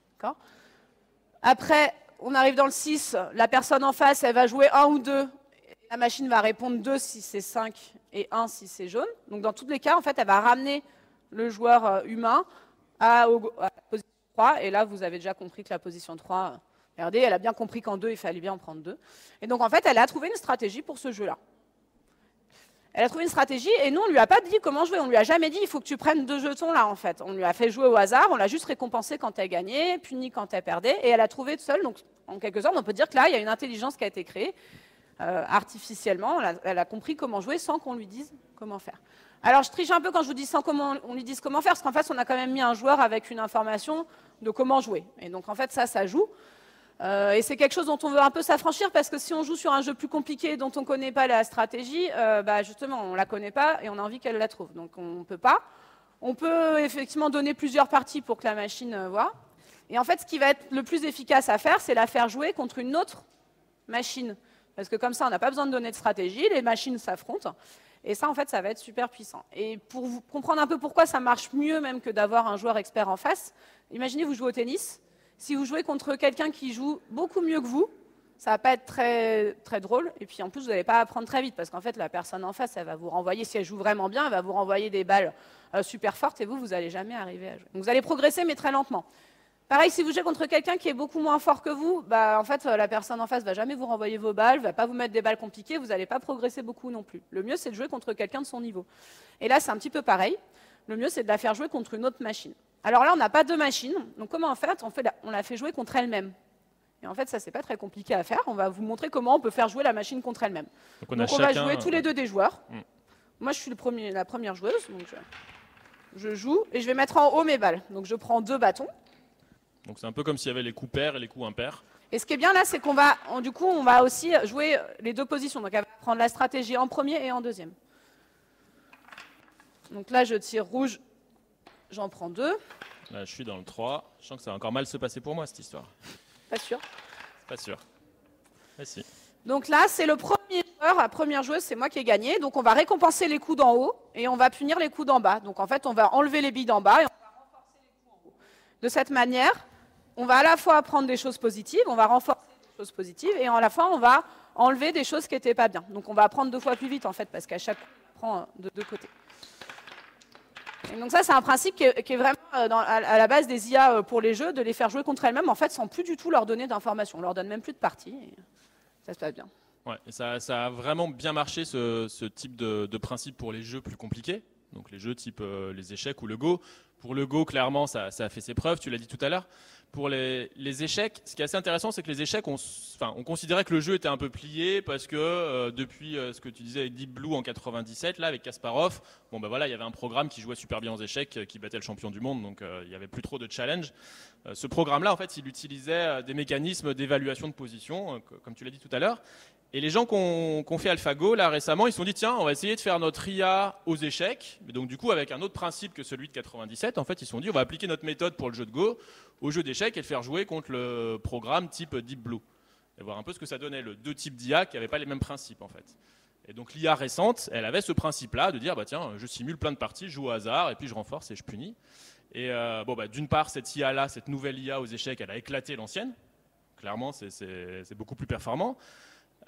Après, on arrive dans le six, la personne en face, elle va jouer un ou deux. La machine va répondre deux si c'est cinq et un si c'est jaune. Donc dans tous les cas, en fait, elle va ramener le joueur humain à, au, à la position trois. Et là, vous avez déjà compris que la position trois, regardez, elle a bien compris qu'en deux, il fallait bien en prendre deux. Et donc en fait, elle a trouvé une stratégie pour ce jeu-là. Elle a trouvé une stratégie et nous, on ne lui a pas dit comment jouer. On ne lui a jamais dit, il faut que tu prennes deux jetons là, en fait. On lui a fait jouer au hasard, on l'a juste récompensé quand elle gagnait, puni quand elle perdait, et elle a trouvé toute seule. Donc, en quelque sorte, on peut dire que là, il y a une intelligence qui a été créée euh, artificiellement. Elle a, elle a compris comment jouer sans qu'on lui dise comment faire. Alors, je triche un peu quand je vous dis sans comment on lui dise comment faire, parce qu'en fait, on a quand même mis un joueur avec une information de comment jouer. Et donc, en fait, ça, ça joue. Euh, et c'est quelque chose dont on veut un peu s'affranchir parce que si on joue sur un jeu plus compliqué dont on ne connaît pas la stratégie, euh, bah justement, on ne la connaît pas et on a envie qu'elle la trouve. Donc on ne peut pas. On peut effectivement donner plusieurs parties pour que la machine euh, voit. Et en fait, ce qui va être le plus efficace à faire, c'est la faire jouer contre une autre machine. Parce que comme ça, on n'a pas besoin de donner de stratégie, les machines s'affrontent. Et ça, en fait, ça va être super puissant. Et pour vous comprendre un peu pourquoi ça marche mieux même que d'avoir un joueur expert en face, imaginez vous jouez au tennis. Si vous jouez contre quelqu'un qui joue beaucoup mieux que vous, ça ne va pas être très, très drôle. Et puis en plus, vous n'allez pas apprendre très vite parce qu'en fait, la personne en face, elle va vous renvoyer, si elle joue vraiment bien, elle va vous renvoyer des balles euh, super fortes et vous, vous n'allez jamais arriver à jouer. Donc vous allez progresser, mais très lentement. Pareil, si vous jouez contre quelqu'un qui est beaucoup moins fort que vous, bah, en fait, la personne en face ne va jamais vous renvoyer vos balles, ne va pas vous mettre des balles compliquées, vous n'allez pas progresser beaucoup non plus. Le mieux, c'est de jouer contre quelqu'un de son niveau. Et là, c'est un petit peu pareil. Le mieux, c'est de la faire jouer contre une autre machine. Alors là, on n'a pas deux machines. Donc comment en fait on, fait la, on la fait jouer contre elle-même. Et en fait, ça, c'est pas très compliqué à faire. On va vous montrer comment on peut faire jouer la machine contre elle-même. Donc on, donc, on va jouer tous les deux des joueurs. Mmh. Moi, je suis le premier, la première joueuse. Donc je, je joue et je vais mettre en haut mes balles. Donc je prends deux bâtons. Donc c'est un peu comme s'il y avait les coups pairs et les coups impairs. Et ce qui est bien là, c'est qu'on va, on, du coup, on va aussi jouer les deux positions. Donc elle va prendre la stratégie en premier et en deuxième. Donc là, je tire rouge. J'en prends deux. Là, je suis dans le trois. Je sens que ça va encore mal se passer pour moi, cette histoire. Pas sûr. Pas sûr. Mais si. Donc là, c'est le premier joueur, la première joueuse, c'est moi qui ai gagné. Donc on va récompenser les coups d'en haut et on va punir les coups d'en bas. Donc en fait, on va enlever les billes d'en bas et on va renforcer les coups en haut. De cette manière, on va à la fois apprendre des choses positives, on va renforcer des choses positives et à la fois, on va enlever des choses qui n'étaient pas bien. Donc on va apprendre deux fois plus vite en fait, parce qu'à chaque fois, on apprend de deux côtés. Et donc ça, c'est un principe qui est, qui est vraiment dans, à, à la base des I A pour les jeux, de les faire jouer contre elles-mêmes, en fait, sans plus du tout leur donner d'informations. On leur donne même plus de parties, et ça se passe bien. Ouais, et ça, ça a vraiment bien marché, ce, ce type de, de principe pour les jeux plus compliqués, donc les jeux type euh, les échecs ou le Go. Pour le Go, clairement, ça, ça a fait ses preuves, tu l'as dit tout à l'heure. Pour les, les échecs, ce qui est assez intéressant, c'est que les échecs, on, enfin, on considérait que le jeu était un peu plié parce que euh, depuis euh, ce que tu disais avec Deep Blue en quatre-vingt-dix-sept, là, avec Kasparov, bon ben voilà, il y avait un programme qui jouait super bien aux échecs, euh, qui battait le champion du monde, donc euh, il n'y avait plus trop de challenge. Euh, ce programme-là, en fait, il utilisait euh, des mécanismes d'évaluation de position, euh, comme tu l'as dit tout à l'heure. Et les gens qui ont, qui ont fait AlphaGo, là, récemment, ils se sont dit, tiens, on va essayer de faire notre I A aux échecs. Mais donc, du coup, avec un autre principe que celui de quatre-vingt-dix-sept, en fait, ils se sont dit, on va appliquer notre méthode pour le jeu de Go au jeu d'échecs et le faire jouer contre le programme type Deep Blue. Et voir un peu ce que ça donnait, le deux types d'I A qui n'avaient pas les mêmes principes, en fait. Et donc, l'I A récente, elle avait ce principe-là de dire, bah tiens, je simule plein de parties, je joue au hasard, et puis je renforce et je punis. Et euh, bon, bah, d'une part, cette I A-là, cette nouvelle I A aux échecs, elle a éclaté l'ancienne. Clairement, c'est beaucoup plus performant.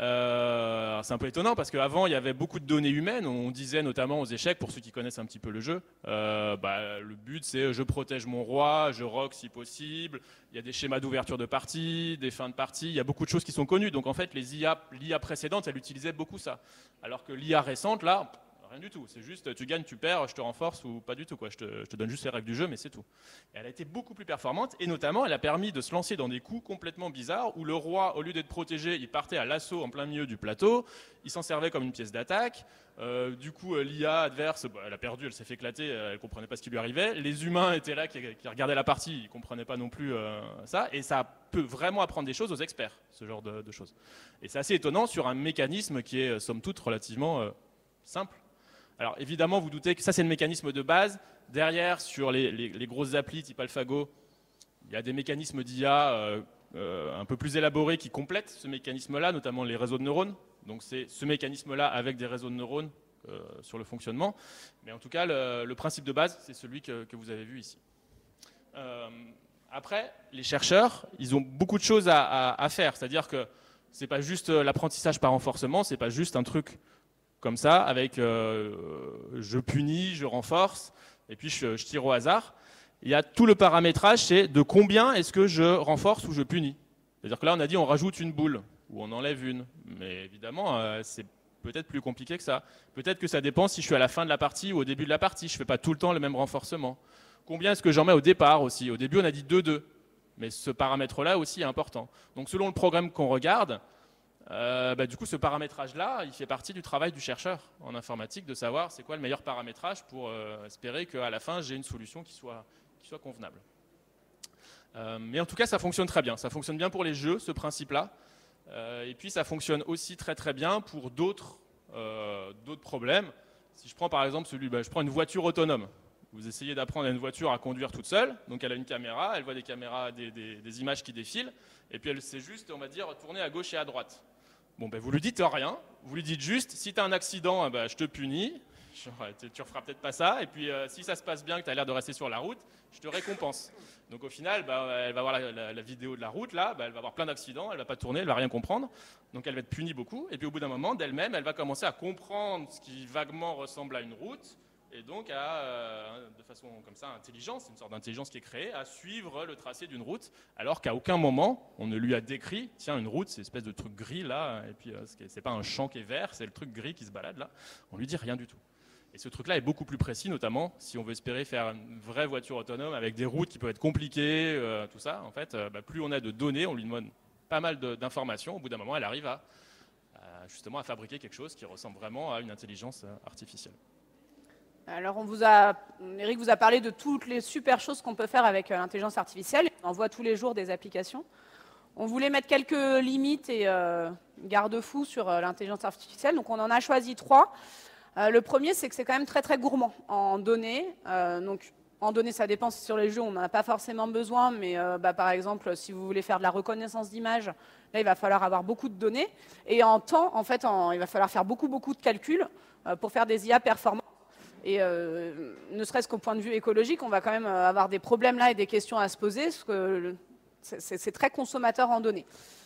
Euh, c'est un peu étonnant parce qu'avant il y avait beaucoup de données humaines, on disait notamment aux échecs, pour ceux qui connaissent un petit peu le jeu, euh, bah, le but c'est je protège mon roi, je rock si possible, il y a des schémas d'ouverture de partie, des fins de partie, il y a beaucoup de choses qui sont connues, donc en fait les I A, l'I A précédente elle utilisait beaucoup ça, alors que l'I A récente là, rien du tout, c'est juste tu gagnes, tu perds, je te renforce ou pas du tout, quoi. Je, te, je te donne juste les règles du jeu mais c'est tout. Et elle a été beaucoup plus performante et notamment elle a permis de se lancer dans des coups complètement bizarres où le roi au lieu d'être protégé il partait à l'assaut en plein milieu du plateau, il s'en servait comme une pièce d'attaque, euh, du coup l'I A adverse bah, elle a perdu, elle s'est fait éclater, elle ne comprenait pas ce qui lui arrivait, les humains étaient là qui, qui regardaient la partie, ils ne comprenaient pas non plus euh, ça et ça peut vraiment apprendre des choses aux experts, ce genre de, de choses. Et c'est assez étonnant sur un mécanisme qui est somme toute relativement euh, simple. Alors évidemment, vous doutez que ça c'est le mécanisme de base. Derrière, sur les, les, les grosses applis type AlphaGo, il y a des mécanismes d'I A euh, euh, un peu plus élaborés qui complètent ce mécanisme-là, notamment les réseaux de neurones. Donc c'est ce mécanisme-là avec des réseaux de neurones euh, sur le fonctionnement. Mais en tout cas, le, le principe de base, c'est celui que, que vous avez vu ici. Euh, après, les chercheurs, ils ont beaucoup de choses à, à, à faire. C'est-à-dire que c'est pas juste l'apprentissage par renforcement, c'est pas juste un truc comme ça, avec euh, je punis, je renforce, et puis je, je tire au hasard. Il y a tout le paramétrage, c'est de combien est-ce que je renforce ou je punis. C'est-à-dire que là, on a dit on rajoute une boule, ou on enlève une. Mais évidemment, euh, c'est peut-être plus compliqué que ça. Peut-être que ça dépend si je suis à la fin de la partie ou au début de la partie. Je ne fais pas tout le temps le même renforcement. Combien est-ce que j'en mets au départ aussi? Au début, on a dit deux deux. Mais ce paramètre-là aussi est important. Donc selon le programme qu'on regarde, Euh, bah, du coup, ce paramétrage-là, il fait partie du travail du chercheur en informatique de savoir c'est quoi le meilleur paramétrage pour euh, espérer qu'à la fin, j'ai une solution qui soit, qui soit convenable. Euh, mais en tout cas, ça fonctionne très bien. Ça fonctionne bien pour les jeux, ce principe-là. Euh, et puis, ça fonctionne aussi très très bien pour d'autres euh, d'autres problèmes. Si je prends par exemple celui, bah, je prends une voiture autonome. Vous essayez d'apprendre à une voiture à conduire toute seule, donc elle a une caméra, elle voit des caméras, des, des, des images qui défilent, et puis elle sait juste, on va dire, tourner à gauche et à droite. Bon, ben vous lui dites rien, vous lui dites juste, si tu as un accident, ben, je te punis, genre, tu ne referas peut-être pas ça, et puis euh, si ça se passe bien, que tu as l'air de rester sur la route, je te récompense. Donc au final, ben, elle va voir la, la, la vidéo de la route, là, ben, elle va avoir plein d'accidents, elle ne va pas tourner, elle ne va rien comprendre, donc elle va être punie beaucoup, et puis au bout d'un moment, d'elle-même, elle va commencer à comprendre ce qui vaguement ressemble à une route, et donc à, euh, de façon comme ça, intelligence, une sorte d'intelligence qui est créée, à suivre le tracé d'une route, alors qu'à aucun moment on ne lui a décrit, tiens, une route, c'est une espèce de truc gris là, et puis euh, c'est pas un champ qui est vert, c'est le truc gris qui se balade là, on lui dit rien du tout. Et ce truc-là est beaucoup plus précis, notamment si on veut espérer faire une vraie voiture autonome avec des routes qui peuvent être compliquées, euh, tout ça. En fait, euh, bah, plus on a de données, on lui demande pas mal d'informations, au bout d'un moment elle arrive à, à, justement à fabriquer quelque chose qui ressemble vraiment à une intelligence artificielle. Alors, on vous a, Eric vous a parlé de toutes les super choses qu'on peut faire avec euh, l'intelligence artificielle. On en voit tous les jours des applications. On voulait mettre quelques limites et euh, garde-fous sur euh, l'intelligence artificielle. Donc, on en a choisi trois. Euh, le premier, c'est que c'est quand même très, très gourmand en données. Euh, donc, en données, ça dépend si sur les jeux, on n'en a pas forcément besoin. Mais euh, bah, par exemple, si vous voulez faire de la reconnaissance d'images, là, il va falloir avoir beaucoup de données. Et en temps, en fait, en, il va falloir faire beaucoup, beaucoup de calculs euh, pour faire des I A performantes. Et euh, ne serait-ce qu'au point de vue écologique, on va quand même avoir des problèmes là et des questions à se poser, parce que c'est très consommateur en données.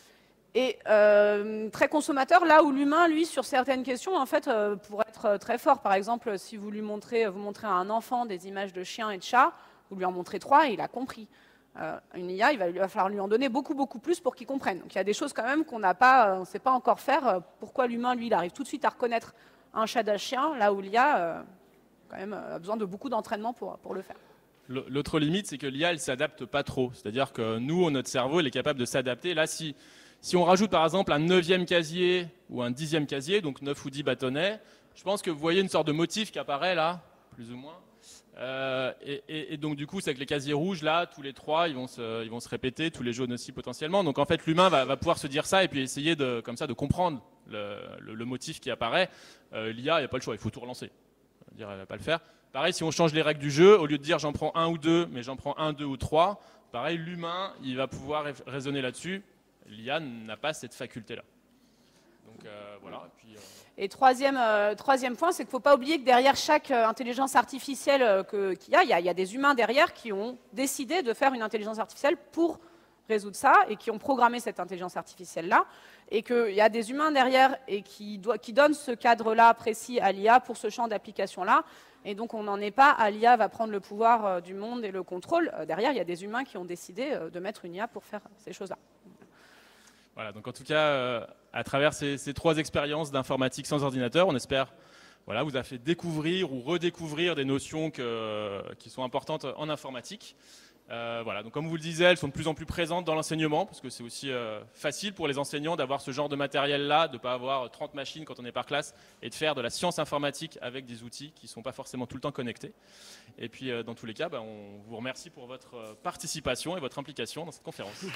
Et euh, très consommateur, là où l'humain, lui, sur certaines questions, en fait, euh, pourrait être très fort. Par exemple, si vous lui montrez, vous montrez à un enfant des images de chiens et de chats, vous lui en montrez trois et il a compris. Euh, une I A, il va, il va falloir lui en donner beaucoup, beaucoup plus pour qu'il comprenne. Donc il y a des choses quand même qu'on n'a pas, on ne sait pas encore faire. Pourquoi l'humain, lui, il arrive tout de suite à reconnaître un chat d'un chien, là où l'I A... Euh, quand même a besoin de beaucoup d'entraînement pour, pour le faire. L'autre limite, c'est que l'I A, elle ne s'adapte pas trop. C'est-à-dire que nous, notre cerveau, il est capable de s'adapter. Là, si, si on rajoute par exemple un neuvième casier ou un dixième casier, donc neuf ou dix bâtonnets, je pense que vous voyez une sorte de motif qui apparaît là, plus ou moins. Euh, et, et, et donc du coup, c'est que les casiers rouges, là, tous les trois, ils vont se, ils vont se répéter, tous les jaunes aussi potentiellement. Donc en fait, l'humain va, va pouvoir se dire ça et puis essayer de, comme ça, de comprendre le, le, le motif qui apparaît. Euh, L'I A, il n'y a pas le choix, il faut tout relancer. Dire, elle va pas le faire. Pareil, si on change les règles du jeu, au lieu de dire j'en prends un ou deux, mais j'en prends un, deux ou trois, pareil, l'humain, il va pouvoir raisonner là-dessus. L'I A n'a pas cette faculté-là. Donc euh, voilà. Et, puis, euh... et troisième, euh, troisième point, c'est qu'il ne faut pas oublier que derrière chaque euh, intelligence artificielle euh, qu'il y a, il y a, il y a des humains derrière qui ont décidé de faire une intelligence artificielle pour résoudre ça et qui ont programmé cette intelligence artificielle-là, et qu'il y a des humains derrière et qui, doit, qui donnent ce cadre-là précis à l'I A pour ce champ d'application-là. Et donc on n'en est pas à l'I A va prendre le pouvoir euh, du monde et le contrôle. Euh, derrière, il y a des humains qui ont décidé euh, de mettre une I A pour faire ces choses-là. Voilà, donc en tout cas, euh, à travers ces, ces trois expériences d'informatique sans ordinateur, on espère voilà, vous a fait découvrir ou redécouvrir des notions que, qui sont importantes en informatique. Euh, voilà, donc comme vous le disiez, elles sont de plus en plus présentes dans l'enseignement, parce que c'est aussi euh, facile pour les enseignants d'avoir ce genre de matériel-là, de ne pas avoir trente machines quand on est par classe, et de faire de la science informatique avec des outils qui ne sont pas forcément tout le temps connectés. Et puis, euh, dans tous les cas, bah, on vous remercie pour votre participation et votre implication dans cette conférence.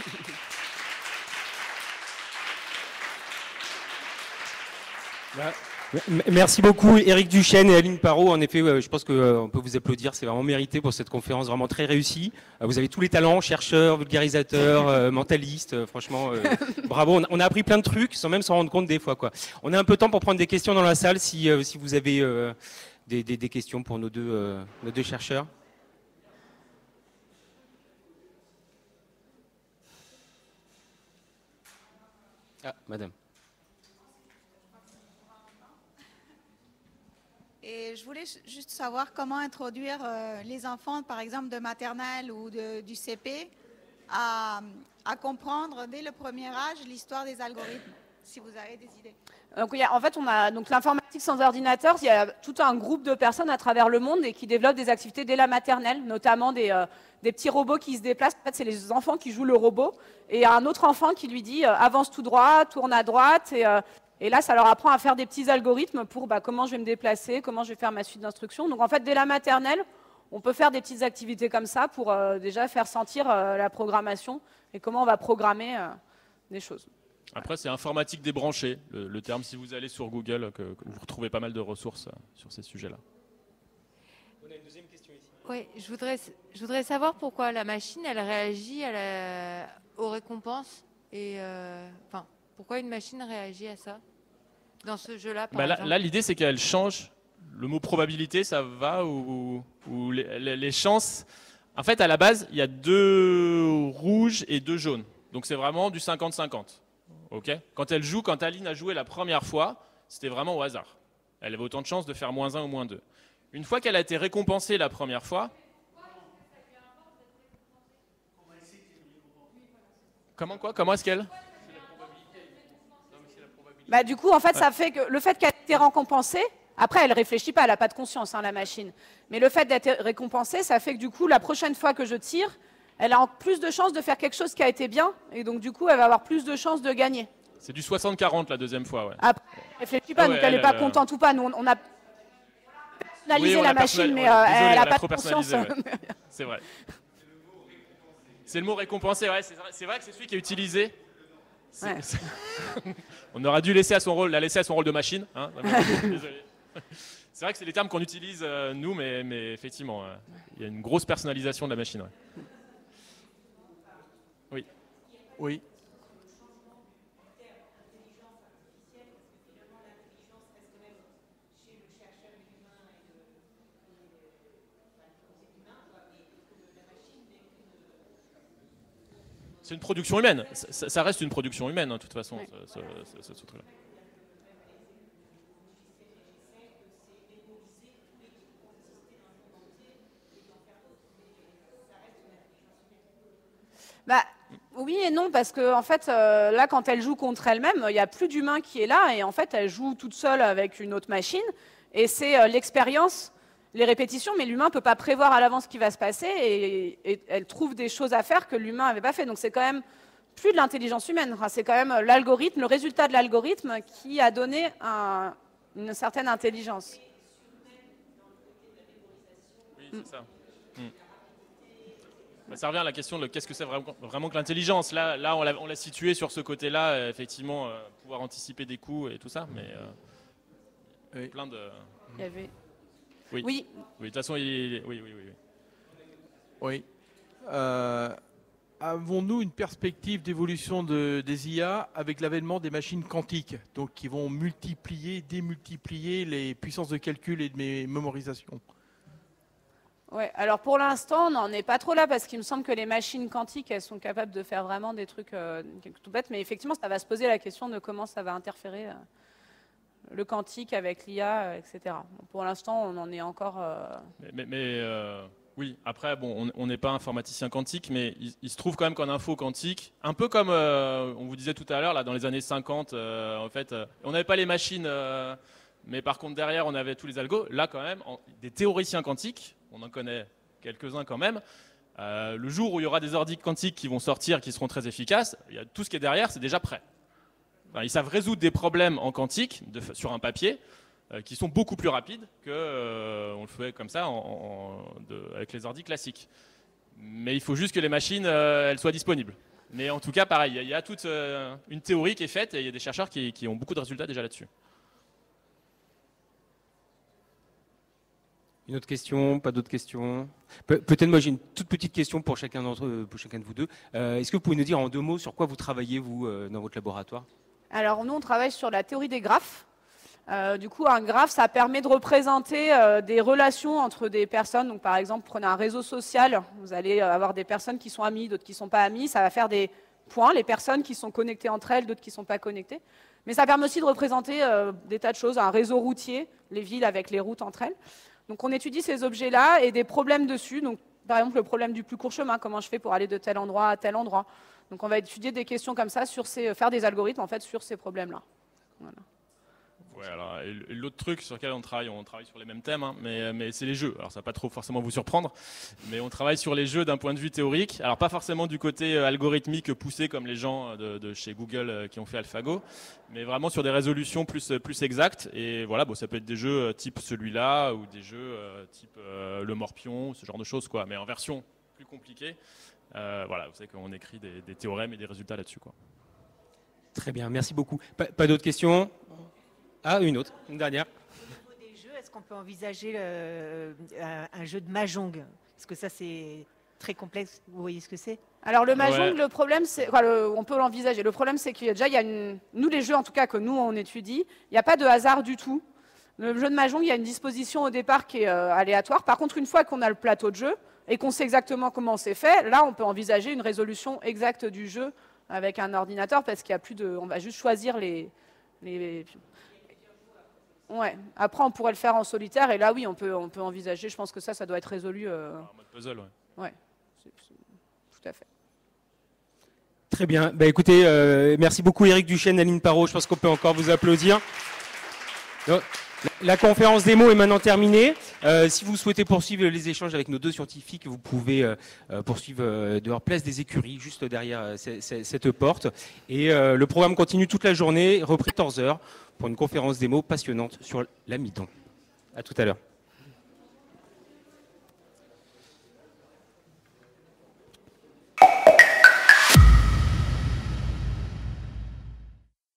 Bah, merci beaucoup Éric Duchesne et Aline Parot. En effet, je pense qu'on peut vous applaudir. C'est vraiment mérité pour cette conférence vraiment très réussie. Vous avez tous les talents, chercheurs, vulgarisateurs, mentalistes. Franchement, bravo. On a appris plein de trucs sans même s'en rendre compte des fois, quoi. On a un peu de temps pour prendre des questions dans la salle si, si vous avez des, des, des questions pour nos deux, nos deux chercheurs. Ah, madame. Et je voulais juste savoir comment introduire euh, les enfants, par exemple, de maternelle ou de, du C P, à, à comprendre dès le premier âge l'histoire des algorithmes, si vous avez des idées. Donc, il y a, en fait, on a donc l'informatique sans ordinateur. Il y a tout un groupe de personnes à travers le monde et qui développent des activités dès la maternelle, notamment des, euh, des petits robots qui se déplacent. En fait, c'est les enfants qui jouent le robot et il y a un autre enfant qui lui dit euh, avance tout droit, tourne à droite et euh, Et là, ça leur apprend à faire des petits algorithmes pour bah, comment je vais me déplacer, comment je vais faire ma suite d'instructions. Donc en fait, dès la maternelle, on peut faire des petites activités comme ça pour euh, déjà faire sentir euh, la programmation et comment on va programmer euh, des choses. Après, c'est informatique débranchée, le, le terme, si vous allez sur Google, que, que vous retrouvez pas mal de ressources euh, sur ces sujets-là. On a une deuxième question ici. Oui, je voudrais, je voudrais savoir pourquoi la machine, elle réagit à la, aux récompenses et... Euh, enfin, pourquoi une machine réagit à ça dans ce jeu-là, par bah là, exemple. Là, l'idée, c'est qu'elle change. Le mot probabilité, ça va ou, ou les, les, les chances. En fait, à la base, il y a deux rouges et deux jaunes. Donc, c'est vraiment du cinquante cinquante. Okay, quand elle joue, quand Aline a joué la première fois, c'était vraiment au hasard. Elle avait autant de chances de faire moins un ou moins deux. Une fois qu'elle a été récompensée la première fois... Comment quoi Comment est-ce qu'elle... Bah, du coup, en fait, ça fait que le fait qu'elle ait été récompensée, après, elle ne réfléchit pas, elle n'a pas de conscience, hein, la machine. Mais le fait d'être récompensée, ça fait que du coup, la prochaine fois que je tire, elle a plus de chances de faire quelque chose qui a été bien, et donc du coup, elle va avoir plus de chances de gagner. C'est du soixante quarante la deuxième fois, ouais. Après, elle ne réfléchit pas, ah ouais, donc elle n'est pas euh... contente ou pas. Nous, on a personnalisé oui, on la machine, mais euh, Désolé, elle n'a pas de conscience. Ouais. C'est vrai. C'est le mot récompensé, ouais. C'est vrai que c'est celui qui est utilisé. Ouais. On aurait dû laisser à son rôle, la laisser à son rôle de machine. Hein. Désolé. C'est vrai que c'est les termes qu'on utilise euh, nous, mais, mais effectivement, euh, il y a une grosse personnalisation de la machine. Ouais. Oui. Oui. C'est une production humaine. Ça, ça reste une production humaine, hein, de toute façon. Oui. Ce, ce, ce, ce truc-là. Bah, oui et non, parce que en fait, euh, là, quand elle joue contre elle-même, il n'y a plus d'humain qui est là, et en fait, elle joue toute seule avec une autre machine, et c'est euh, l'expérience, les répétitions, mais l'humain ne peut pas prévoir à l'avance ce qui va se passer, et, et elle trouve des choses à faire que l'humain n'avait pas fait. Donc c'est quand même plus de l'intelligence humaine, enfin, c'est quand même l'algorithme, le résultat de l'algorithme qui a donné un, une certaine intelligence. Oui, c'est ça. Mm. Ça revient à la question de qu'est-ce que c'est vraiment, vraiment que l'intelligence. Là, là, on l'a situé sur ce côté-là, euh, effectivement, euh, pouvoir anticiper des coups et tout ça, mais euh, oui. plein de... Il y avait... Oui. Oui. Oui, de toute façon, il... oui, oui, oui. Oui. oui. Euh, avons-nous une perspective d'évolution de, des I A avec l'avènement des machines quantiques, donc qui vont multiplier, démultiplier les puissances de calcul et de mémorisation? Ouais, alors pour l'instant, on n'en est pas trop là parce qu'il me semble que les machines quantiques, elles sont capables de faire vraiment des trucs euh, tout bêtes, mais effectivement, ça va se poser la question de comment ça va interférer euh, le quantique avec l'I A, euh, et cetera. Bon, pour l'instant, on en est encore... Euh... Mais, mais, mais euh, oui, après, bon, on n'est pas informaticien quantique, mais il, il se trouve quand même qu'en info quantique, un peu comme euh, on vous disait tout à l'heure, là, dans les années cinquante, euh, en fait, euh, on n'avait pas les machines, euh, mais par contre, derrière, on avait tous les algos. Là, quand même, en, des théoriciens quantiques, on en connaît quelques-uns quand même. Euh, le jour où il y aura des ordi quantiques qui vont sortir, qui seront très efficaces, il y a tout ce qui est derrière, c'est déjà prêt. Enfin, ils savent résoudre des problèmes en quantique de, sur un papier euh, qui sont beaucoup plus rapides que euh, on le fait comme ça en, en, de, avec les ordi classiques. Mais il faut juste que les machines euh, elles soient disponibles. Mais en tout cas, pareil, il y a, il y a toute euh, une théorie qui est faite et il y a des chercheurs qui, qui ont beaucoup de résultats déjà là-dessus. Une autre question? Pas d'autres questions? Pe Peut-être moi j'ai une toute petite question pour chacun d'entre eux, pour chacun de vous deux. Euh, Est-ce que vous pouvez nous dire en deux mots sur quoi vous travaillez vous euh, dans votre laboratoire? Alors nous, on travaille sur la théorie des graphes. Euh, du coup, un graphe, ça permet de représenter euh, des relations entre des personnes. Donc, par exemple, prenez un réseau social. Vous allez avoir des personnes qui sont amies, d'autres qui ne sont pas amies. Ça va faire des points, les personnes qui sont connectées entre elles, d'autres qui ne sont pas connectées. Mais ça permet aussi de représenter euh, des tas de choses, un réseau routier, les villes avec les routes entre elles. Donc, on étudie ces objets-là et des problèmes dessus. Donc, par exemple, le problème du plus court chemin, comment je fais pour aller de tel endroit à tel endroit. Donc, on va étudier des questions comme ça, sur ces, faire des algorithmes en fait, sur ces problèmes-là. Voilà. Ouais, alors, et l'autre truc sur lequel on travaille, on travaille sur les mêmes thèmes, hein, mais, mais c'est les jeux. Alors ça va pas trop forcément vous surprendre, mais on travaille sur les jeux d'un point de vue théorique. Alors pas forcément du côté euh, algorithmique poussé comme les gens de, de chez Google euh, qui ont fait AlphaGo, mais vraiment sur des résolutions plus, plus exactes. Et voilà, bon, ça peut être des jeux type celui-là ou des jeux euh, type euh, le Morpion, ce genre de choses, quoi, mais en version plus compliquée. Euh, voilà, vous savez qu'on écrit des, des théorèmes et des résultats là-dessus, quoi. Très bien, merci beaucoup. Pas, pas d'autres questions? Ah, une autre, une dernière. Au niveau des jeux, est-ce qu'on peut envisager le, un, un jeu de Mahjong? Parce que ça, c'est très complexe. Vous voyez ce que c'est? Alors le Mahjong, Ouais. le problème, c'est, enfin, le- on peut l'envisager. Le problème, c'est qu'il y a déjà, il y a une, nous les jeux en tout cas que nous on étudie, il n'y a pas de hasard du tout. Le jeu de Mahjong, il y a une disposition au départ qui est euh, aléatoire. Par contre, une fois qu'on a le plateau de jeu et qu'on sait exactement comment c'est fait, là, on peut envisager une résolution exacte du jeu avec un ordinateur parce qu'il y a plus de, on va juste choisir les, les Ouais. Après, on pourrait le faire en solitaire, et là, oui, on peut, on peut envisager. Je pense que ça, ça doit être résolu. Euh... En mode puzzle, ouais. Ouais, c'est, c'est... tout à fait. Très bien. Bah, écoutez, euh, merci beaucoup Éric Duchesne, Aline Parot. Je pense qu'on peut encore vous applaudir. Donc, la conférence démo est maintenant terminée. Euh, si vous souhaitez poursuivre les échanges avec nos deux scientifiques, vous pouvez euh, poursuivre euh, de leur place des écuries, juste derrière euh, c- c- cette porte. Et euh, le programme continue toute la journée, repris quatorze heures, pour une conférence démo passionnante sur l'amidon. À tout à l'heure.